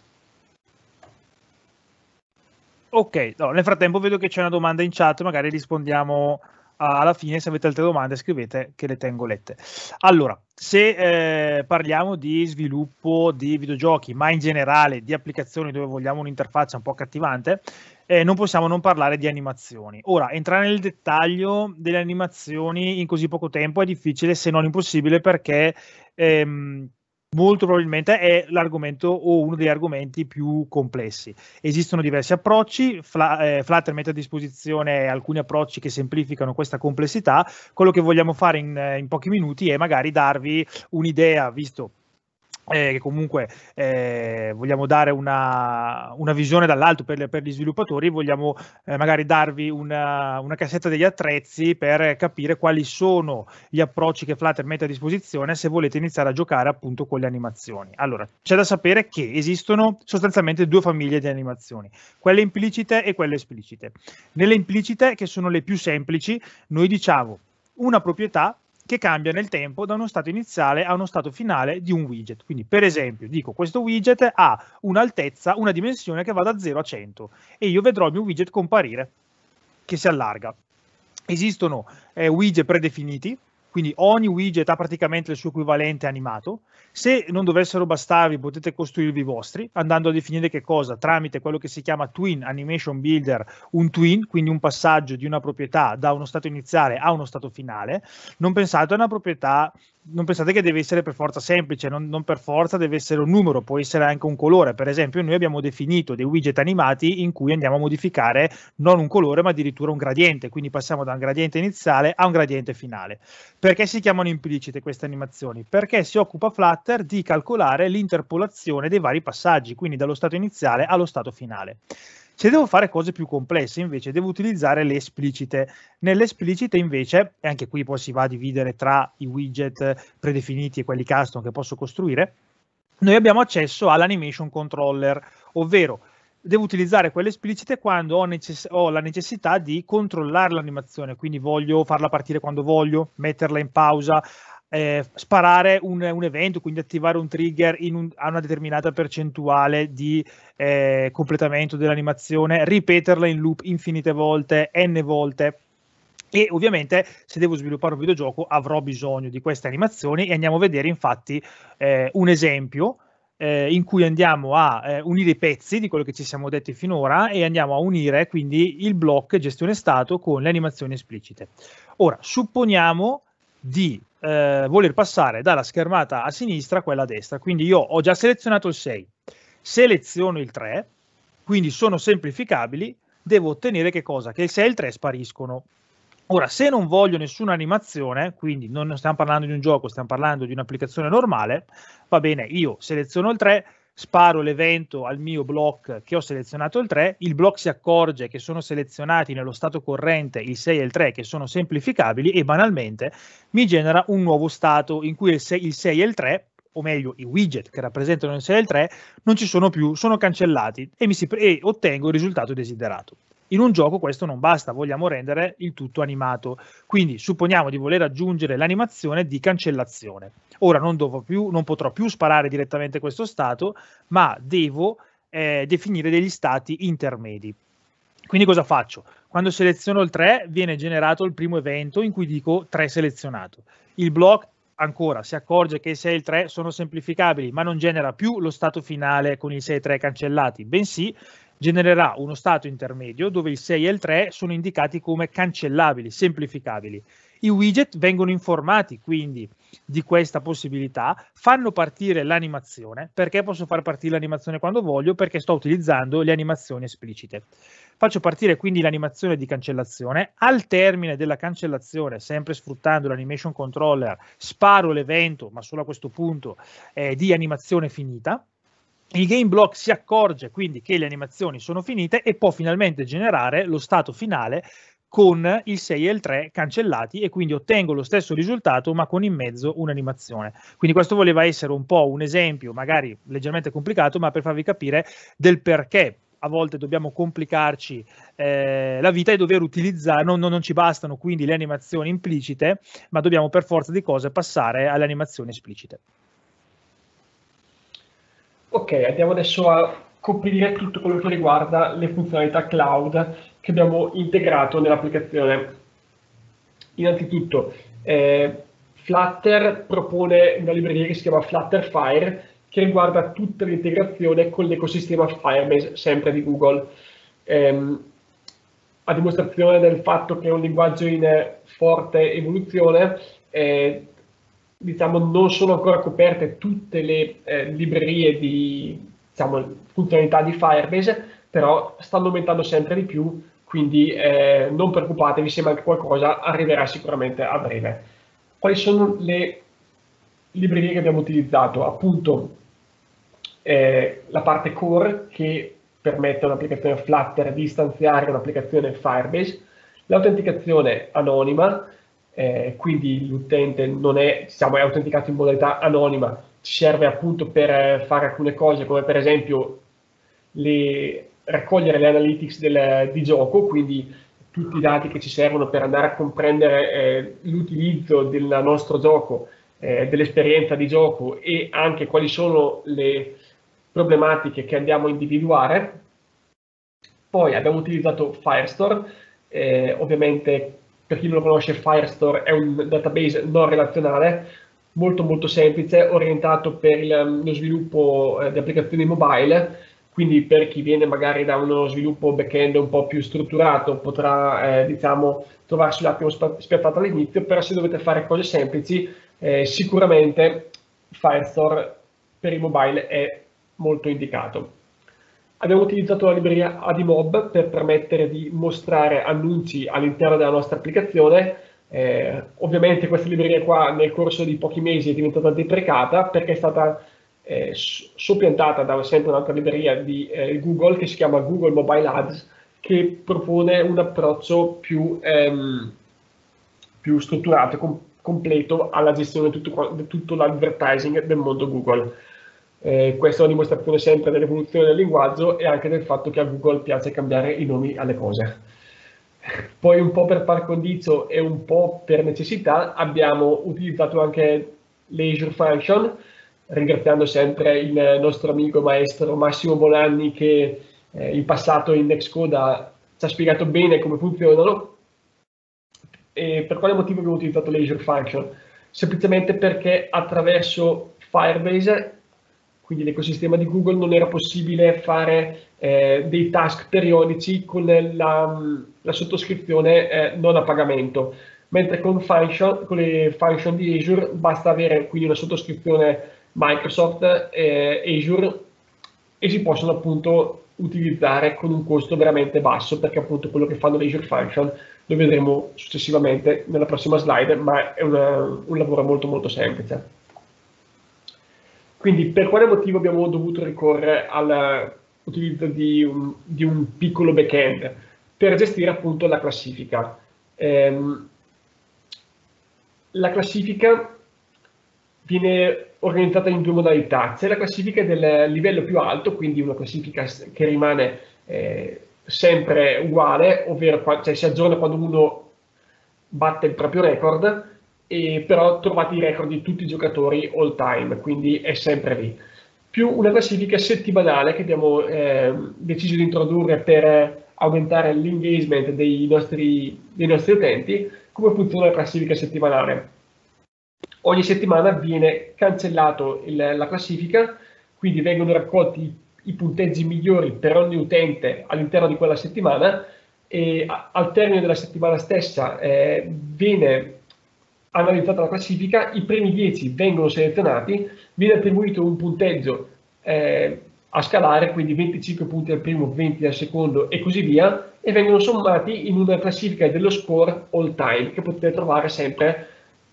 Ok, no, nel frattempo vedo che c'è una domanda in chat, magari rispondiamo alla fine. Se avete altre domande scrivete che le tengo lette. Allora, se parliamo di sviluppo di videogiochi, ma in generale di applicazioni dove vogliamo un'interfaccia un po' accattivante, non possiamo non parlare di animazioni. Ora, entrare nel dettaglio delle animazioni in così poco tempo è difficile, se non impossibile, perché molto probabilmente è l'argomento o uno degli argomenti più complessi. Esistono diversi approcci, Flutter mette a disposizione alcuni approcci che semplificano questa complessità. Quello che vogliamo fare in pochi minuti è magari darvi un'idea, visto che comunque vogliamo dare una visione dall'alto per gli sviluppatori, vogliamo magari darvi una cassetta degli attrezzi per capire quali sono gli approcci che Flutter mette a disposizione se volete iniziare a giocare appunto con le animazioni. Allora, c'è da sapere che esistono sostanzialmente due famiglie di animazioni, quelle implicite e quelle esplicite. Nelle implicite, che sono le più semplici, noi diciamo una proprietà che cambia nel tempo da uno stato iniziale a uno stato finale di un widget. Quindi, per esempio, dico questo widget ha un'altezza, una dimensione che va da 0 a 100 e io vedrò il mio widget comparire che si allarga. Esistono widget predefiniti quindi ogni widget ha praticamente il suo equivalente animato. Se non dovessero bastarvi, potete costruirvi i vostri, andando a definire che cosa? Tramite quello che si chiama Twin Animation Builder, un twin, quindi un passaggio di una proprietà da uno stato iniziale a uno stato finale. Non pensate a una proprietà, non pensate che deve essere per forza semplice, non per forza deve essere un numero, può essere anche un colore. Per esempio, noi abbiamo definito dei widget animati in cui andiamo a modificare non un colore, ma addirittura un gradiente, quindi passiamo da un gradiente iniziale a un gradiente finale. Perché si chiamano implicite queste animazioni? Perché si occupa Flutter di calcolare l'interpolazione dei vari passaggi, quindi dallo stato iniziale allo stato finale. Se devo fare cose più complesse, invece, devo utilizzare le esplicite. Nelle esplicite, invece, e anche qui poi si va a dividere tra i widget predefiniti e quelli custom che posso costruire, noi abbiamo accesso all'animation controller, ovvero devo utilizzare quelle esplicite quando ho la necessità di controllare l'animazione, quindi voglio farla partire quando voglio, metterla in pausa, sparare un evento, quindi attivare un trigger a una determinata percentuale di completamento dell'animazione, ripeterla in loop infinite volte, n volte. E ovviamente se devo sviluppare un videogioco avrò bisogno di queste animazioni e andiamo a vedere infatti un esempio in cui andiamo a unire i pezzi di quello che ci siamo detti finora e andiamo a unire quindi il block gestione stato con le animazioni esplicite. Ora, supponiamo di voler passare dalla schermata a sinistra a quella a destra, quindi io ho già selezionato il 6, seleziono il 3, quindi sono semplificabili, devo ottenere che cosa? Che il 6 e il 3 spariscono. Ora, se non voglio nessuna animazione, quindi non stiamo parlando di un gioco, stiamo parlando di un'applicazione normale, va bene, io seleziono il 3, sparo l'evento al mio block che ho selezionato il 3, il block si accorge che sono selezionati nello stato corrente il 6 e il 3 che sono semplificabili e banalmente mi genera un nuovo stato in cui il 6 e il 3, o meglio i widget che rappresentano il 6 e il 3, non ci sono più, sono cancellati e ottengo il risultato desiderato. In un gioco questo non basta, vogliamo rendere il tutto animato, quindi supponiamo di voler aggiungere l'animazione di cancellazione. Ora non potrò più sparare direttamente questo stato, ma devo definire degli stati intermedi. Quindi cosa faccio? Quando seleziono il 3 viene generato il primo evento in cui dico 3 selezionato. Il block ancora si accorge che il 6 e il 3 sono semplificabili, ma non genera più lo stato finale con il 6 e 3 cancellati, bensì genererà uno stato intermedio dove il 6 e il 3 sono indicati come cancellabili, semplificabili. I widget vengono informati quindi di questa possibilità, fanno partire l'animazione. Perché posso far partire l'animazione quando voglio? Perché sto utilizzando le animazioni esplicite. Faccio partire quindi l'animazione di cancellazione. Al termine della cancellazione, sempre sfruttando l'animation controller, sparo l'evento, ma solo a questo punto, di animazione finita. Il game block si accorge quindi che le animazioni sono finite e può finalmente generare lo stato finale con il 6 e il 3 cancellati e quindi ottengo lo stesso risultato ma con in mezzo un'animazione. Quindi questo voleva essere un po' un esempio, magari leggermente complicato, ma per farvi capire del perché a volte dobbiamo complicarci la vita e dover utilizzare, non ci bastano quindi le animazioni implicite, ma dobbiamo per forza di cose passare alle animazioni esplicite. Ok, andiamo adesso a coprire tutto quello che riguarda le funzionalità cloud che abbiamo integrato nell'applicazione. Innanzitutto, Flutter propone una libreria che si chiama Flutterfire, che riguarda tutta l'integrazione con l'ecosistema Firebase, sempre di Google. A dimostrazione del fatto che è un linguaggio in forte evoluzione, diciamo, non sono ancora coperte tutte le librerie di funzionalità di Firebase, però stanno aumentando sempre di più, quindi non preoccupatevi se manca qualcosa, arriverà sicuramente a breve. Quali sono le librerie che abbiamo utilizzato? Appunto la parte core che permette a un'applicazione Flutter di istanziare un'applicazione Firebase, l'autenticazione anonima, quindi l'utente non è, è autenticato in modalità anonima, ci serve appunto per fare alcune cose come per esempio raccogliere le analytics di gioco, quindi tutti i dati che ci servono per andare a comprendere l'utilizzo del nostro gioco, dell'esperienza di gioco e anche quali sono le problematiche che andiamo a individuare. Poi abbiamo utilizzato Firestore, ovviamente per chi non lo conosce, Firestore è un database non relazionale, molto molto semplice, orientato per lo sviluppo di applicazioni mobile, quindi per chi viene magari da uno sviluppo back-end un po' più strutturato potrà diciamo, trovarsi un attimo spiazzato all'inizio, però se dovete fare cose semplici sicuramente Firestore per il mobile è molto indicato. Abbiamo utilizzato la libreria AdiMob per permettere di mostrare annunci all'interno della nostra applicazione. Ovviamente questa libreria qua nel corso di pochi mesi è diventata deprecata perché è stata soppiantata da sempre un'altra libreria di Google che si chiama Google Mobile Ads, che propone un approccio più strutturato e completo alla gestione di tutto l'advertising del mondo Google. Questa è una dimostrazione sempre dell'evoluzione del linguaggio e anche del fatto che a Google piace cambiare i nomi alle cose. Poi un po' per par condicio e un po' per necessità abbiamo utilizzato anche l'Azure Function, ringraziando sempre il nostro amico maestro Massimo Bonanni che in passato in Nextcode ci ha spiegato bene come funzionano. E per quale motivo abbiamo utilizzato l'Azure Function? Semplicemente perché attraverso Firebase, quindi l'ecosistema di Google, non era possibile fare dei task periodici con la sottoscrizione non a pagamento, mentre con le function di Azure basta avere quindi una sottoscrizione Microsoft Azure e si possono appunto utilizzare con un costo veramente basso, perché appunto quello che fanno le Azure Function lo vedremo successivamente nella prossima slide, ma è un lavoro molto molto semplice. Quindi per quale motivo abbiamo dovuto ricorrere all'utilizzo di un piccolo back-end? Per gestire appunto la classifica. La classifica viene organizzata in due modalità. C'è la classifica del livello più alto, quindi una classifica che rimane sempre uguale, ovvero cioè, si aggiorna quando uno batte il proprio record, però trovate i record di tutti i giocatori all time, quindi è sempre lì. Più una classifica settimanale che abbiamo deciso di introdurre per aumentare l'engagement dei nostri utenti. Come funziona la classifica settimanale? Ogni settimana viene cancellato la classifica, quindi vengono raccolti i punteggi migliori per ogni utente all'interno di quella settimana e al termine della settimana stessa viene analizzata la classifica, i primi 10 vengono selezionati, viene attribuito un punteggio a scalare, quindi 25 punti al primo, 20 al secondo e così via, e vengono sommati in una classifica dello score all time che potete trovare sempre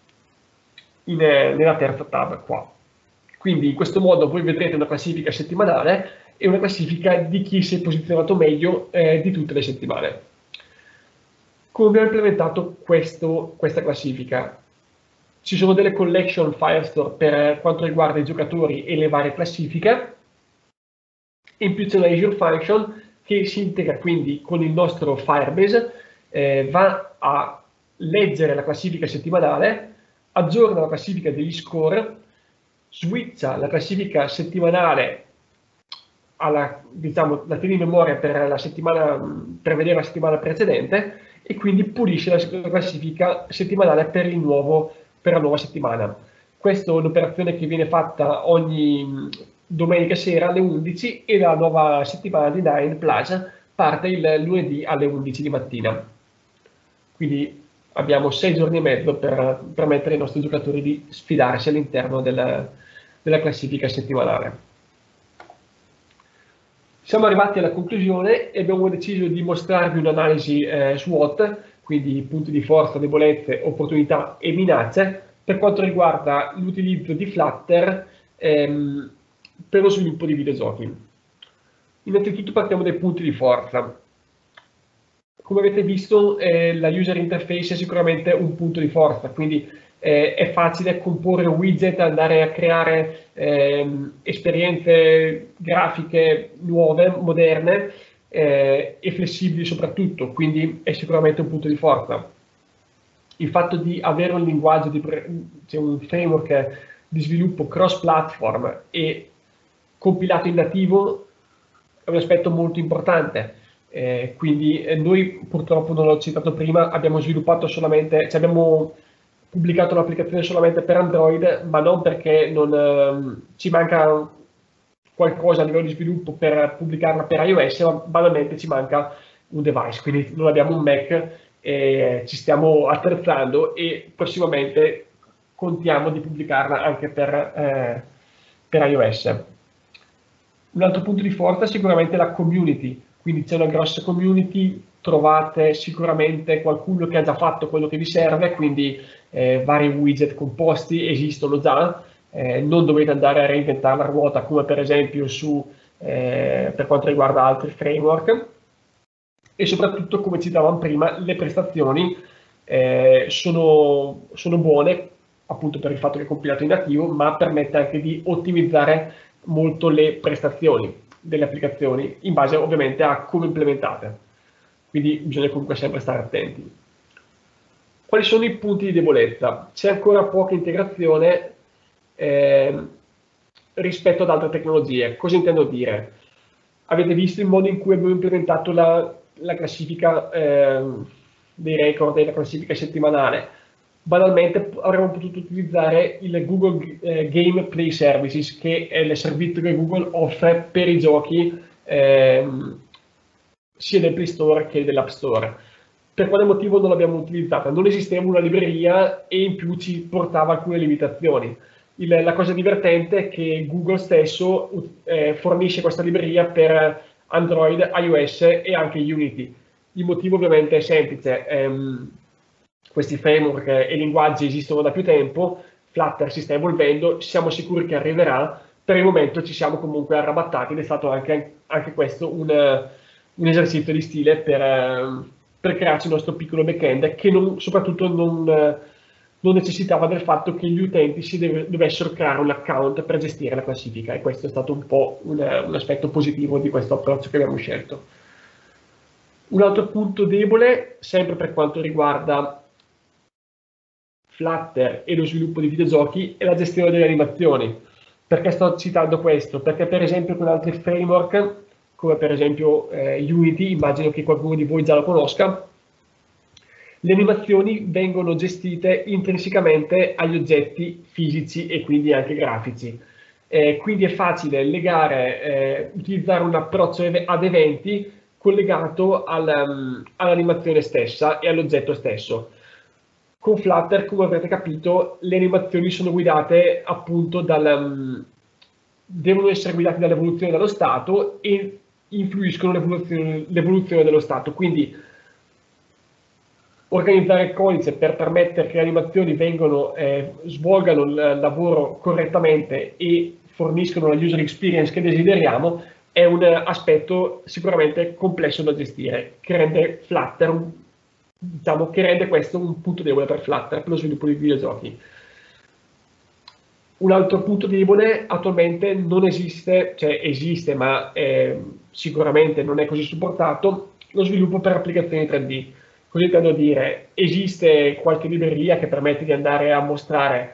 nella terza tab qua. Quindi in questo modo voi vedrete una classifica settimanale e una classifica di chi si è posizionato meglio di tutte le settimane. Come abbiamo implementato questa classifica? Ci sono delle collection Firestore per quanto riguarda i giocatori e le varie classifiche. In più c'è una Azure Function che si integra quindi con il nostro Firebase, va a leggere la classifica settimanale, aggiorna la classifica degli score, switcha la classifica settimanale la tiene in memoria per vedere la settimana precedente e quindi pulisce la classifica settimanale per la nuova settimana. Questa è un'operazione che viene fatta ogni domenica sera alle 11 e la nuova settimana di Nine Plus parte il lunedì alle 11 di mattina. Quindi abbiamo 6 giorni e mezzo per permettere ai nostri giocatori di sfidarsi all'interno della classifica settimanale. Siamo arrivati alla conclusione e abbiamo deciso di mostrarvi un'analisi SWOT, quindi punti di forza, debolezze, opportunità e minacce, per quanto riguarda l'utilizzo di Flutter per lo sviluppo di videogiochi. Innanzitutto partiamo dai punti di forza. Come avete visto la user interface è sicuramente un punto di forza, quindi è facile comporre widget, andare a creare esperienze grafiche nuove, moderne e flessibili soprattutto, quindi è sicuramente un punto di forza. Il fatto di avere un linguaggio, un framework di sviluppo cross-platform e compilato in nativo è un aspetto molto importante, Quindi noi purtroppo, non l'ho citato prima, abbiamo sviluppato solamente, cioè abbiamo pubblicato l'applicazione solamente per Android, ma non perché non, ci manca qualcosa a livello di sviluppo per pubblicarla per iOS, ma banalmente ci manca un device, quindi non abbiamo un Mac, ci stiamo attrezzando e prossimamente contiamo di pubblicarla anche per iOS. Un altro punto di forza è sicuramente la community, quindi c'è una grossa community, trovate sicuramente qualcuno che ha già fatto quello che vi serve, quindi vari widget composti esistono già, non dovete andare a reinventare la ruota come per esempio per quanto riguarda altri framework, e soprattutto, come citavamo prima, le prestazioni sono buone, appunto per il fatto che è compilato in nativo, ma permette anche di ottimizzare molto le prestazioni delle applicazioni in base ovviamente a come implementate, quindi bisogna comunque sempre stare attenti. Quali sono i punti di debolezza? C'è ancora poca integrazione rispetto ad altre tecnologie. Cosa intendo dire? Avete visto il modo in cui abbiamo implementato la classifica dei record e la classifica settimanale? Banalmente avremmo potuto utilizzare il Google Game Play Services, che è il servizio che Google offre per i giochi sia del Play Store che dell'App Store. Per quale motivo non l'abbiamo utilizzata? Non esisteva una libreria e in più ci portava alcune limitazioni. La cosa divertente è che Google stesso fornisce questa libreria per Android, iOS e anche Unity. Il motivo ovviamente è semplice. Questi framework e linguaggi esistono da più tempo, Flutter si sta evolvendo, siamo sicuri che arriverà, per il momento ci siamo comunque arrabattati ed è stato anche questo un esercizio di stile per crearci il nostro piccolo back-end che soprattutto non necessitava del fatto che gli utenti dovessero creare un account per gestire la classifica, e questo è stato un po' un aspetto positivo di questo approccio che abbiamo scelto. Un altro punto debole, sempre per quanto riguarda Flutter e lo sviluppo di videogiochi, è la gestione delle animazioni. Perché sto citando questo? Perché per esempio con altri framework, come per esempio Unity, immagino che qualcuno di voi già lo conosca, le animazioni vengono gestite intrinsecamente agli oggetti fisici e quindi anche grafici. Quindi è facile utilizzare un approccio ad eventi collegato all'animazione stessa e all'oggetto stesso. Con Flutter, come avrete capito, le animazioni sono guidate appunto devono essere guidate dall'evoluzione dello stato e influiscono l'evoluzione dello stato. Quindi organizzare il codice per permettere che le animazioni svolgano il lavoro correttamente e forniscono la user experience che desideriamo è un aspetto sicuramente complesso da gestire, che rende Flutter che rende questo un punto debole per Flutter, per lo sviluppo di videogiochi. Un altro punto debole attualmente non esiste, cioè esiste ma sicuramente non è così supportato, lo sviluppo per applicazioni 3D. Cosa intendo dire? Esiste qualche libreria che permette di andare a mostrare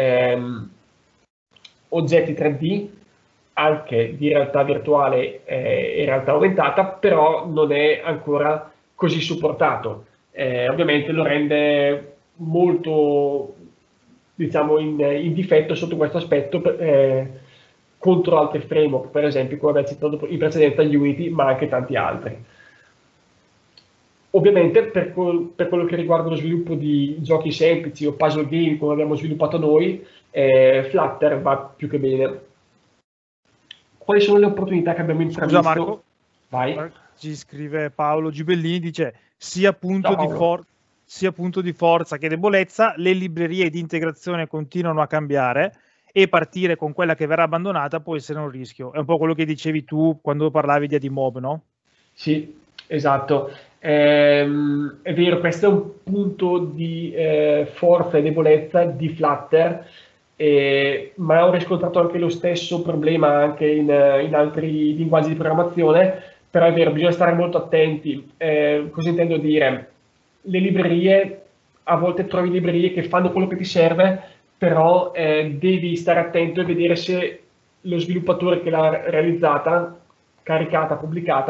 oggetti 3D anche di realtà virtuale e realtà aumentata, però non è ancora così supportato. Ovviamente lo rende molto, diciamo, in difetto sotto questo aspetto contro altri framework, per esempio, come abbiamo citato in precedenza Unity, ma anche tanti altri. Ovviamente per quello che riguarda lo sviluppo di giochi semplici o puzzle game come abbiamo sviluppato noi, Flutter va più che bene. Quali sono le opportunità che abbiamo intravisto? Scusa Marco, vai. Ci scrive Paolo Gibellini, dice sia punto di forza che debolezza, le librerie di integrazione continuano a cambiare e partire con quella che verrà abbandonata può essere un rischio. È un po' quello che dicevi tu quando parlavi di ADMob, no? Sì, esatto. È vero, questo è un punto di forza e debolezza di Flutter, ma ho riscontrato anche lo stesso problema anche in altri linguaggi di programmazione, però è vero, bisogna stare molto attenti. Cosa intendo dire? Le librerie, a volte trovi librerie che fanno quello che ti serve, però devi stare attento e vedere se lo sviluppatore che l'ha realizzata, caricata, pubblicata,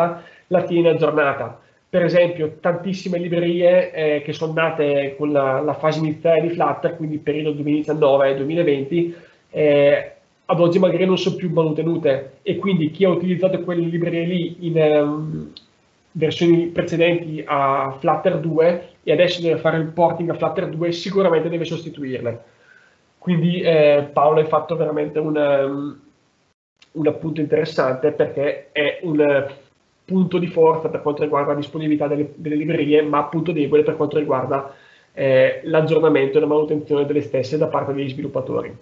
la tiene aggiornata. Per esempio, tantissime librerie che sono nate con la fase iniziale di Flutter, quindi periodo 2019-2020, ad oggi magari non sono più mantenute, e quindi chi ha utilizzato quelle librerie lì in versioni precedenti a Flutter 2 e adesso deve fare il porting a Flutter 2, sicuramente deve sostituirle. Quindi Paolo hai fatto veramente un appunto interessante, perché è un punto di forza per quanto riguarda la disponibilità delle librerie, ma punto debole per quanto riguarda l'aggiornamento e la manutenzione delle stesse da parte degli sviluppatori.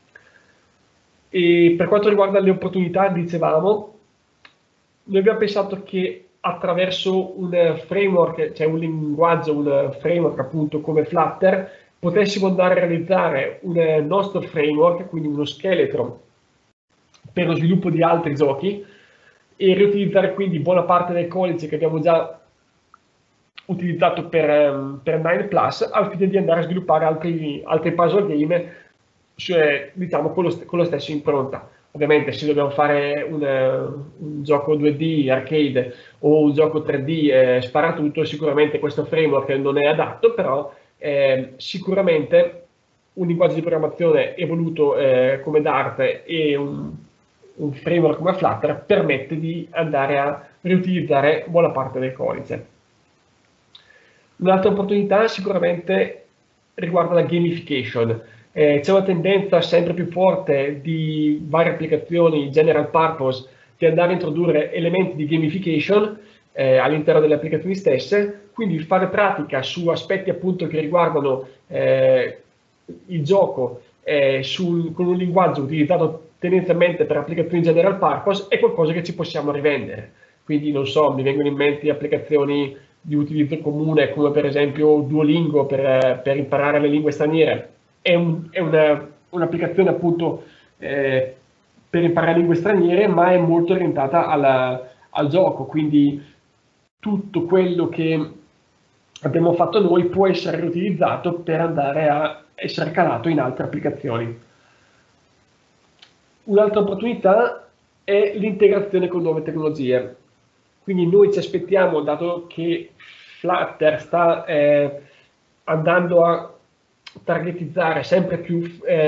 E per quanto riguarda le opportunità, dicevamo, noi abbiamo pensato che attraverso un framework, cioè un linguaggio, un framework appunto come Flutter, potessimo andare a realizzare un nostro framework, quindi uno scheletro per lo sviluppo di altri giochi, e riutilizzare quindi buona parte del codice che abbiamo già utilizzato per 9 Plus, al fine di andare a sviluppare altri puzzle game, cioè, diciamo, con lo stesso impronta. Ovviamente se dobbiamo fare un gioco 2D arcade o un gioco 3D sparatutto, sicuramente questo framework non è adatto, però sicuramente un linguaggio di programmazione evoluto come Dart e un framework come Flutter permette di andare a riutilizzare buona parte del codice. Un'altra opportunità sicuramente riguarda la gamification. C'è una tendenza sempre più forte di varie applicazioni general purpose di andare a introdurre elementi di gamification all'interno delle applicazioni stesse, quindi fare pratica su aspetti appunto che riguardano il gioco con un linguaggio utilizzato tendenzialmente per applicazioni general purpose è qualcosa che ci possiamo rivendere. Quindi non so, mi vengono in mente applicazioni di utilizzo comune come per esempio Duolingo per imparare le lingue straniere. È un'applicazione appunto per imparare lingue straniere, ma è molto orientata al gioco, quindi tutto quello che abbiamo fatto noi può essere riutilizzato per andare a essere calato in altre applicazioni. Un'altra opportunità è l'integrazione con nuove tecnologie. Quindi noi ci aspettiamo, dato che Flutter sta andando a targetizzare sempre più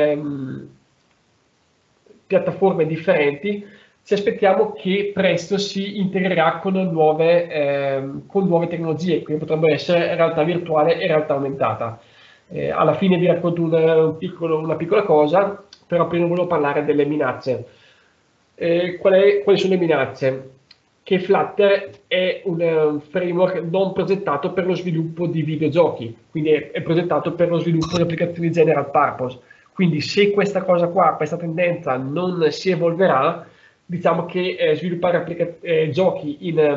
piattaforme differenti, ci aspettiamo che presto si integrerà con nuove tecnologie, quindi potrebbero essere realtà virtuale e realtà aumentata. Alla fine vi racconto una piccola cosa, però prima volevo parlare delle minacce. Quali sono le minacce? Che Flutter è un framework non progettato per lo sviluppo di videogiochi, quindi è progettato per lo sviluppo di applicazioni general purpose. Quindi se questa cosa qua, questa tendenza non si evolverà, diciamo che sviluppare giochi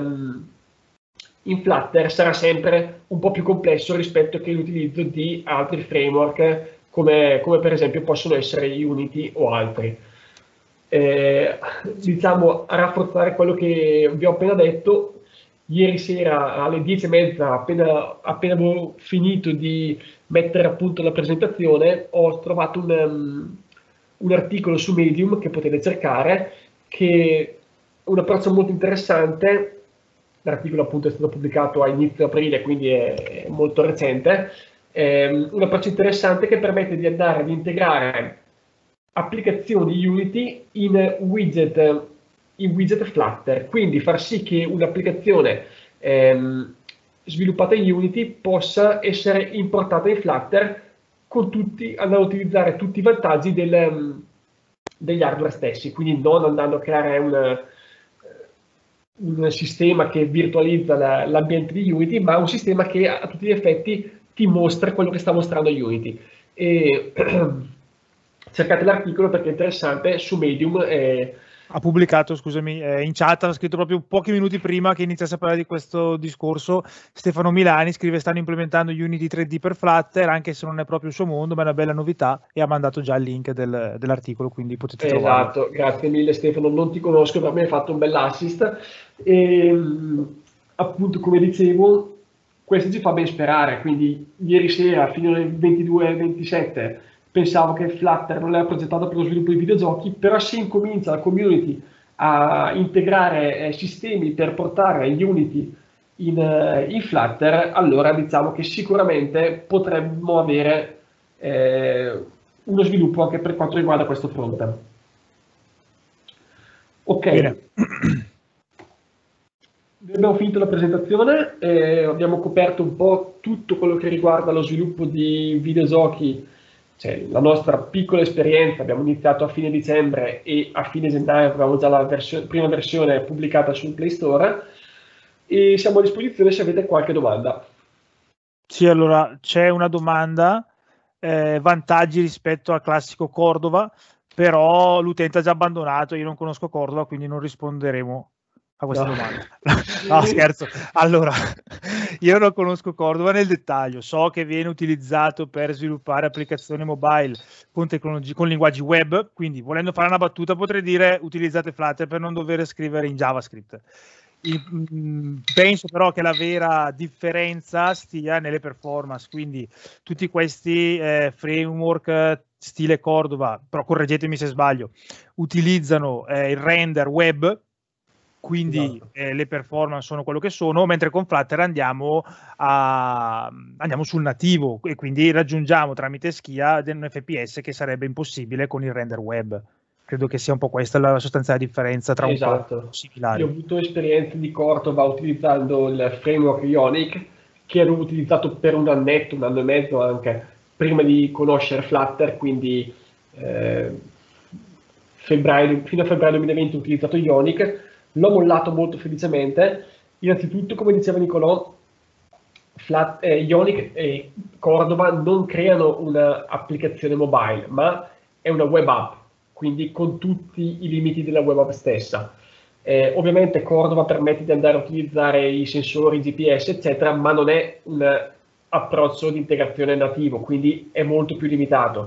in Flutter sarà sempre un po' più complesso rispetto che l'utilizzo di altri framework come per esempio possono essere Unity o altri. Diciamo, a rafforzare quello che vi ho appena detto, ieri sera alle 10:30, appena avevo finito di mettere a punto la presentazione, ho trovato un articolo su Medium che potete cercare, che è un approccio molto interessante. L'articolo appunto è stato pubblicato a inizio aprile, quindi è molto recente. Un approccio interessante che permette di andare ad integrare applicazioni Unity in widget Flutter, quindi far sì che un'applicazione sviluppata in Unity possa essere importata in Flutter andando a utilizzare tutti i vantaggi degli hardware stessi, quindi non andando a creare un sistema che virtualizza l'ambiente di Unity, ma un sistema che a tutti gli effetti ti mostra quello che sta mostrando Unity. E cercate l'articolo perché è interessante, su Medium. Ha pubblicato, scusami, in chat, ha scritto proprio pochi minuti prima che iniziasse a parlare di questo discorso, Stefano Milani scrive: stanno implementando Unity 3D per Flutter, anche se non è proprio il suo mondo, ma è una bella novità, e ha mandato già il link dell'articolo, quindi potete trovarlo. Esatto, grazie mille Stefano, non ti conosco, per me hai fatto un bell'assist. E appunto, come dicevo, questo ci fa ben sperare, quindi ieri sera fino alle 22-27 pensavo che Flutter non era progettato per lo sviluppo di videogiochi, però se incomincia la community a integrare sistemi per portare Unity in Flutter, allora diciamo che sicuramente potremmo avere uno sviluppo anche per quanto riguarda questo fronte. Ok. Bene. Abbiamo finito la presentazione, abbiamo coperto un po' tutto quello che riguarda lo sviluppo di videogiochi, cioè la nostra piccola esperienza. Abbiamo iniziato a fine dicembre e a fine gennaio avevamo già la prima versione pubblicata sul Play Store e siamo a disposizione se avete qualche domanda. Sì, allora c'è una domanda, vantaggi rispetto al classico Cordova, però l'utente ha già abbandonato, io non conosco Cordova, quindi non risponderemo a questa domanda. No, scherzo. Allora, io non conosco Cordova nel dettaglio, so che viene utilizzato per sviluppare applicazioni mobile con linguaggi web, quindi volendo fare una battuta potrei dire utilizzate Flutter per non dover scrivere in JavaScript. Penso però che la vera differenza stia nelle performance, quindi tutti questi framework stile Cordova, però correggetemi se sbaglio, utilizzano il render web, quindi le performance sono quello che sono, mentre con Flutter andiamo sul nativo e quindi raggiungiamo tramite Schia un FPS che sarebbe impossibile con il render web. Credo che sia un po' questa la sostanziale differenza tra un po' similari. Io ho avuto esperienze di Cordova utilizzando il framework Ionic, che avevo utilizzato per un annetto, un anno e mezzo anche, prima di conoscere Flutter, quindi fino a febbraio 2020 ho utilizzato Ionic, l'ho mollato molto felicemente. Innanzitutto, come diceva Nicolò, Ionic e Cordova non creano un'applicazione mobile, ma è una web app, quindi con tutti i limiti della web app stessa. Ovviamente Cordova permette di andare a utilizzare i sensori GPS, eccetera, ma non è un approccio di integrazione nativo, quindi è molto più limitato.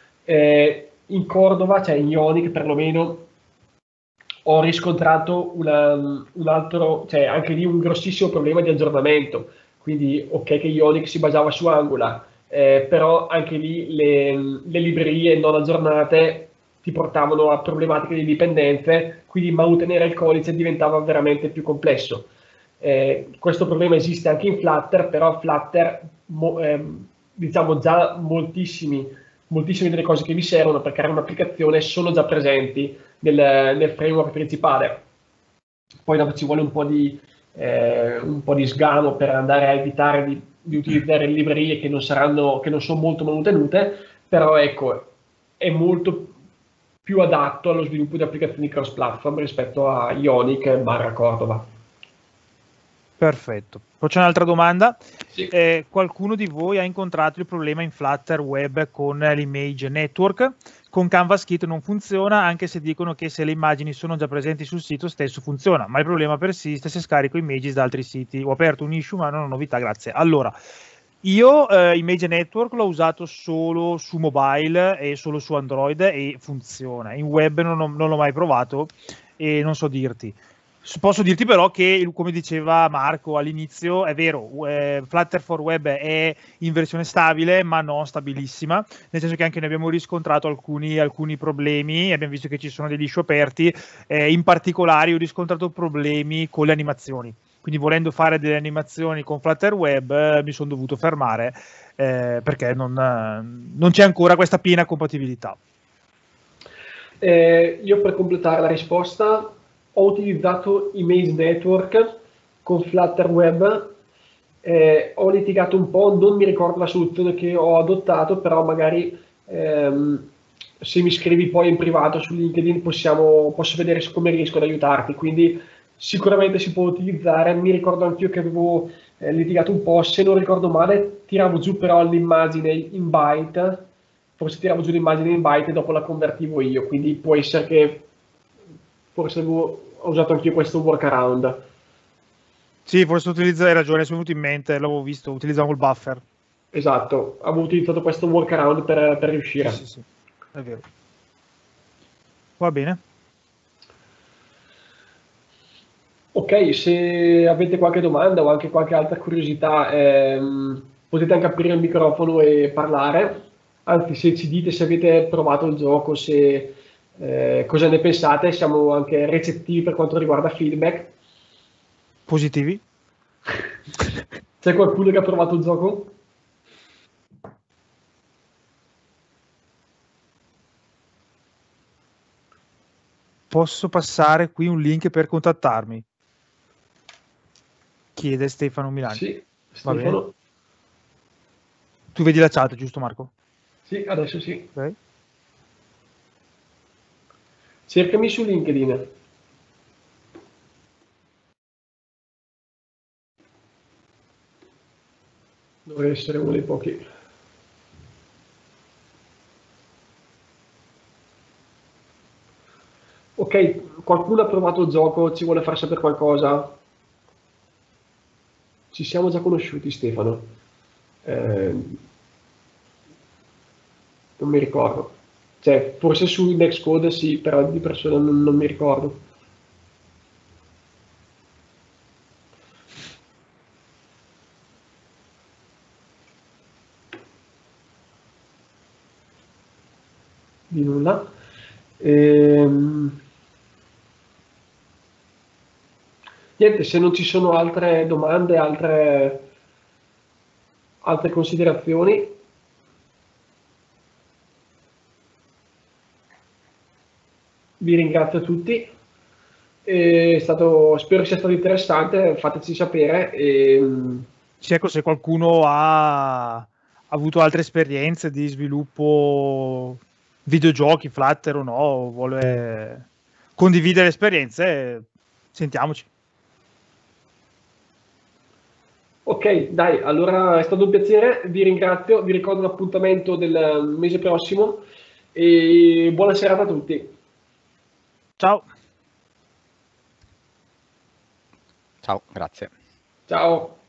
In Cordova, cioè in Ionic perlomeno, ho riscontrato un altro, cioè anche lì un grossissimo problema di aggiornamento. Quindi ok che Ionic si basava su Angular, però anche lì le librerie non aggiornate ti portavano a problematiche di dipendenze, quindi mantenere il codice diventava veramente più complesso. Questo problema esiste anche in Flutter, però Flutter, diciamo già moltissime delle cose che vi servono per creare un'applicazione sono già presenti nel framework principale. Poi dopo ci vuole un po' di sgamo per andare a evitare di utilizzare librerie che non sono molto mantenute, però ecco, è molto più adatto allo sviluppo di applicazioni cross-platform rispetto a Ionic / Cordova. Perfetto. Poi c'è un'altra domanda. Sì. Qualcuno di voi ha incontrato il problema in Flutter Web con l'image network? Con CanvasKit non funziona, anche se dicono che se le immagini sono già presenti sul sito stesso funziona, ma il problema persiste se scarico images da altri siti. Ho aperto un issue, ma non ho novità, grazie. Allora, io Image Network l'ho usato solo su mobile e solo su Android e funziona. In web non l'ho mai provato e non so dirti. Posso dirti però che, come diceva Marco all'inizio, è vero, Flutter for Web è in versione stabile, ma non stabilissima, nel senso che anche noi abbiamo riscontrato alcuni problemi e abbiamo visto che ci sono degli issue aperti, in particolare ho riscontrato problemi con le animazioni. Quindi volendo fare delle animazioni con Flutter Web mi sono dovuto fermare perché non c'è ancora questa piena compatibilità. Io per completare la risposta ho utilizzato Image Network con Flutter Web, ho litigato un po', non mi ricordo la soluzione che ho adottato, però magari se mi scrivi poi in privato su LinkedIn posso vedere come riesco ad aiutarti, quindi sicuramente si può utilizzare. Mi ricordo anch'io che avevo litigato un po', se non ricordo male tiravo giù però l'immagine in byte, forse tiravo giù l'immagine in byte e dopo la convertivo io, quindi può essere che forse ho usato anch'io questo workaround. Sì, forse hai ragione, mi è venuto in mente, l'avevo visto, utilizzavo il buffer. Esatto, avevo utilizzato questo workaround per riuscire. Sì, è vero. Va bene. Ok, se avete qualche domanda o anche qualche altra curiosità, potete anche aprire il microfono e parlare. Anzi, se ci dite se avete provato il gioco, se Cosa ne pensate? Siamo anche recettivi per quanto riguarda feedback. Positivi? C'è qualcuno che ha provato il gioco? Posso passare qui un link per contattarmi? Chiede Stefano Milani. Sì, Va bene. Stefano. Tu vedi la chat, giusto Marco? Sì, adesso sì. Okay. Cercami su LinkedIn. Dovrei essere uno dei pochi. Ok, qualcuno ha provato il gioco, ci vuole far sapere qualcosa? Ci siamo già conosciuti, Stefano. Non mi ricordo. Cioè, forse su Nextcode sì, però di persona non mi ricordo. Di nulla. Niente, se non ci sono altre domande, altre considerazioni, vi ringrazio tutti. Spero sia stato interessante, fateci sapere. Sì, ecco, se qualcuno ha avuto altre esperienze di sviluppo videogiochi, Flutter o no, vuole condividere esperienze, sentiamoci. Ok, dai, allora è stato un piacere, vi ringrazio, vi ricordo l'appuntamento del mese prossimo e buona serata a tutti. Ciao. Ciao, grazie. Ciao.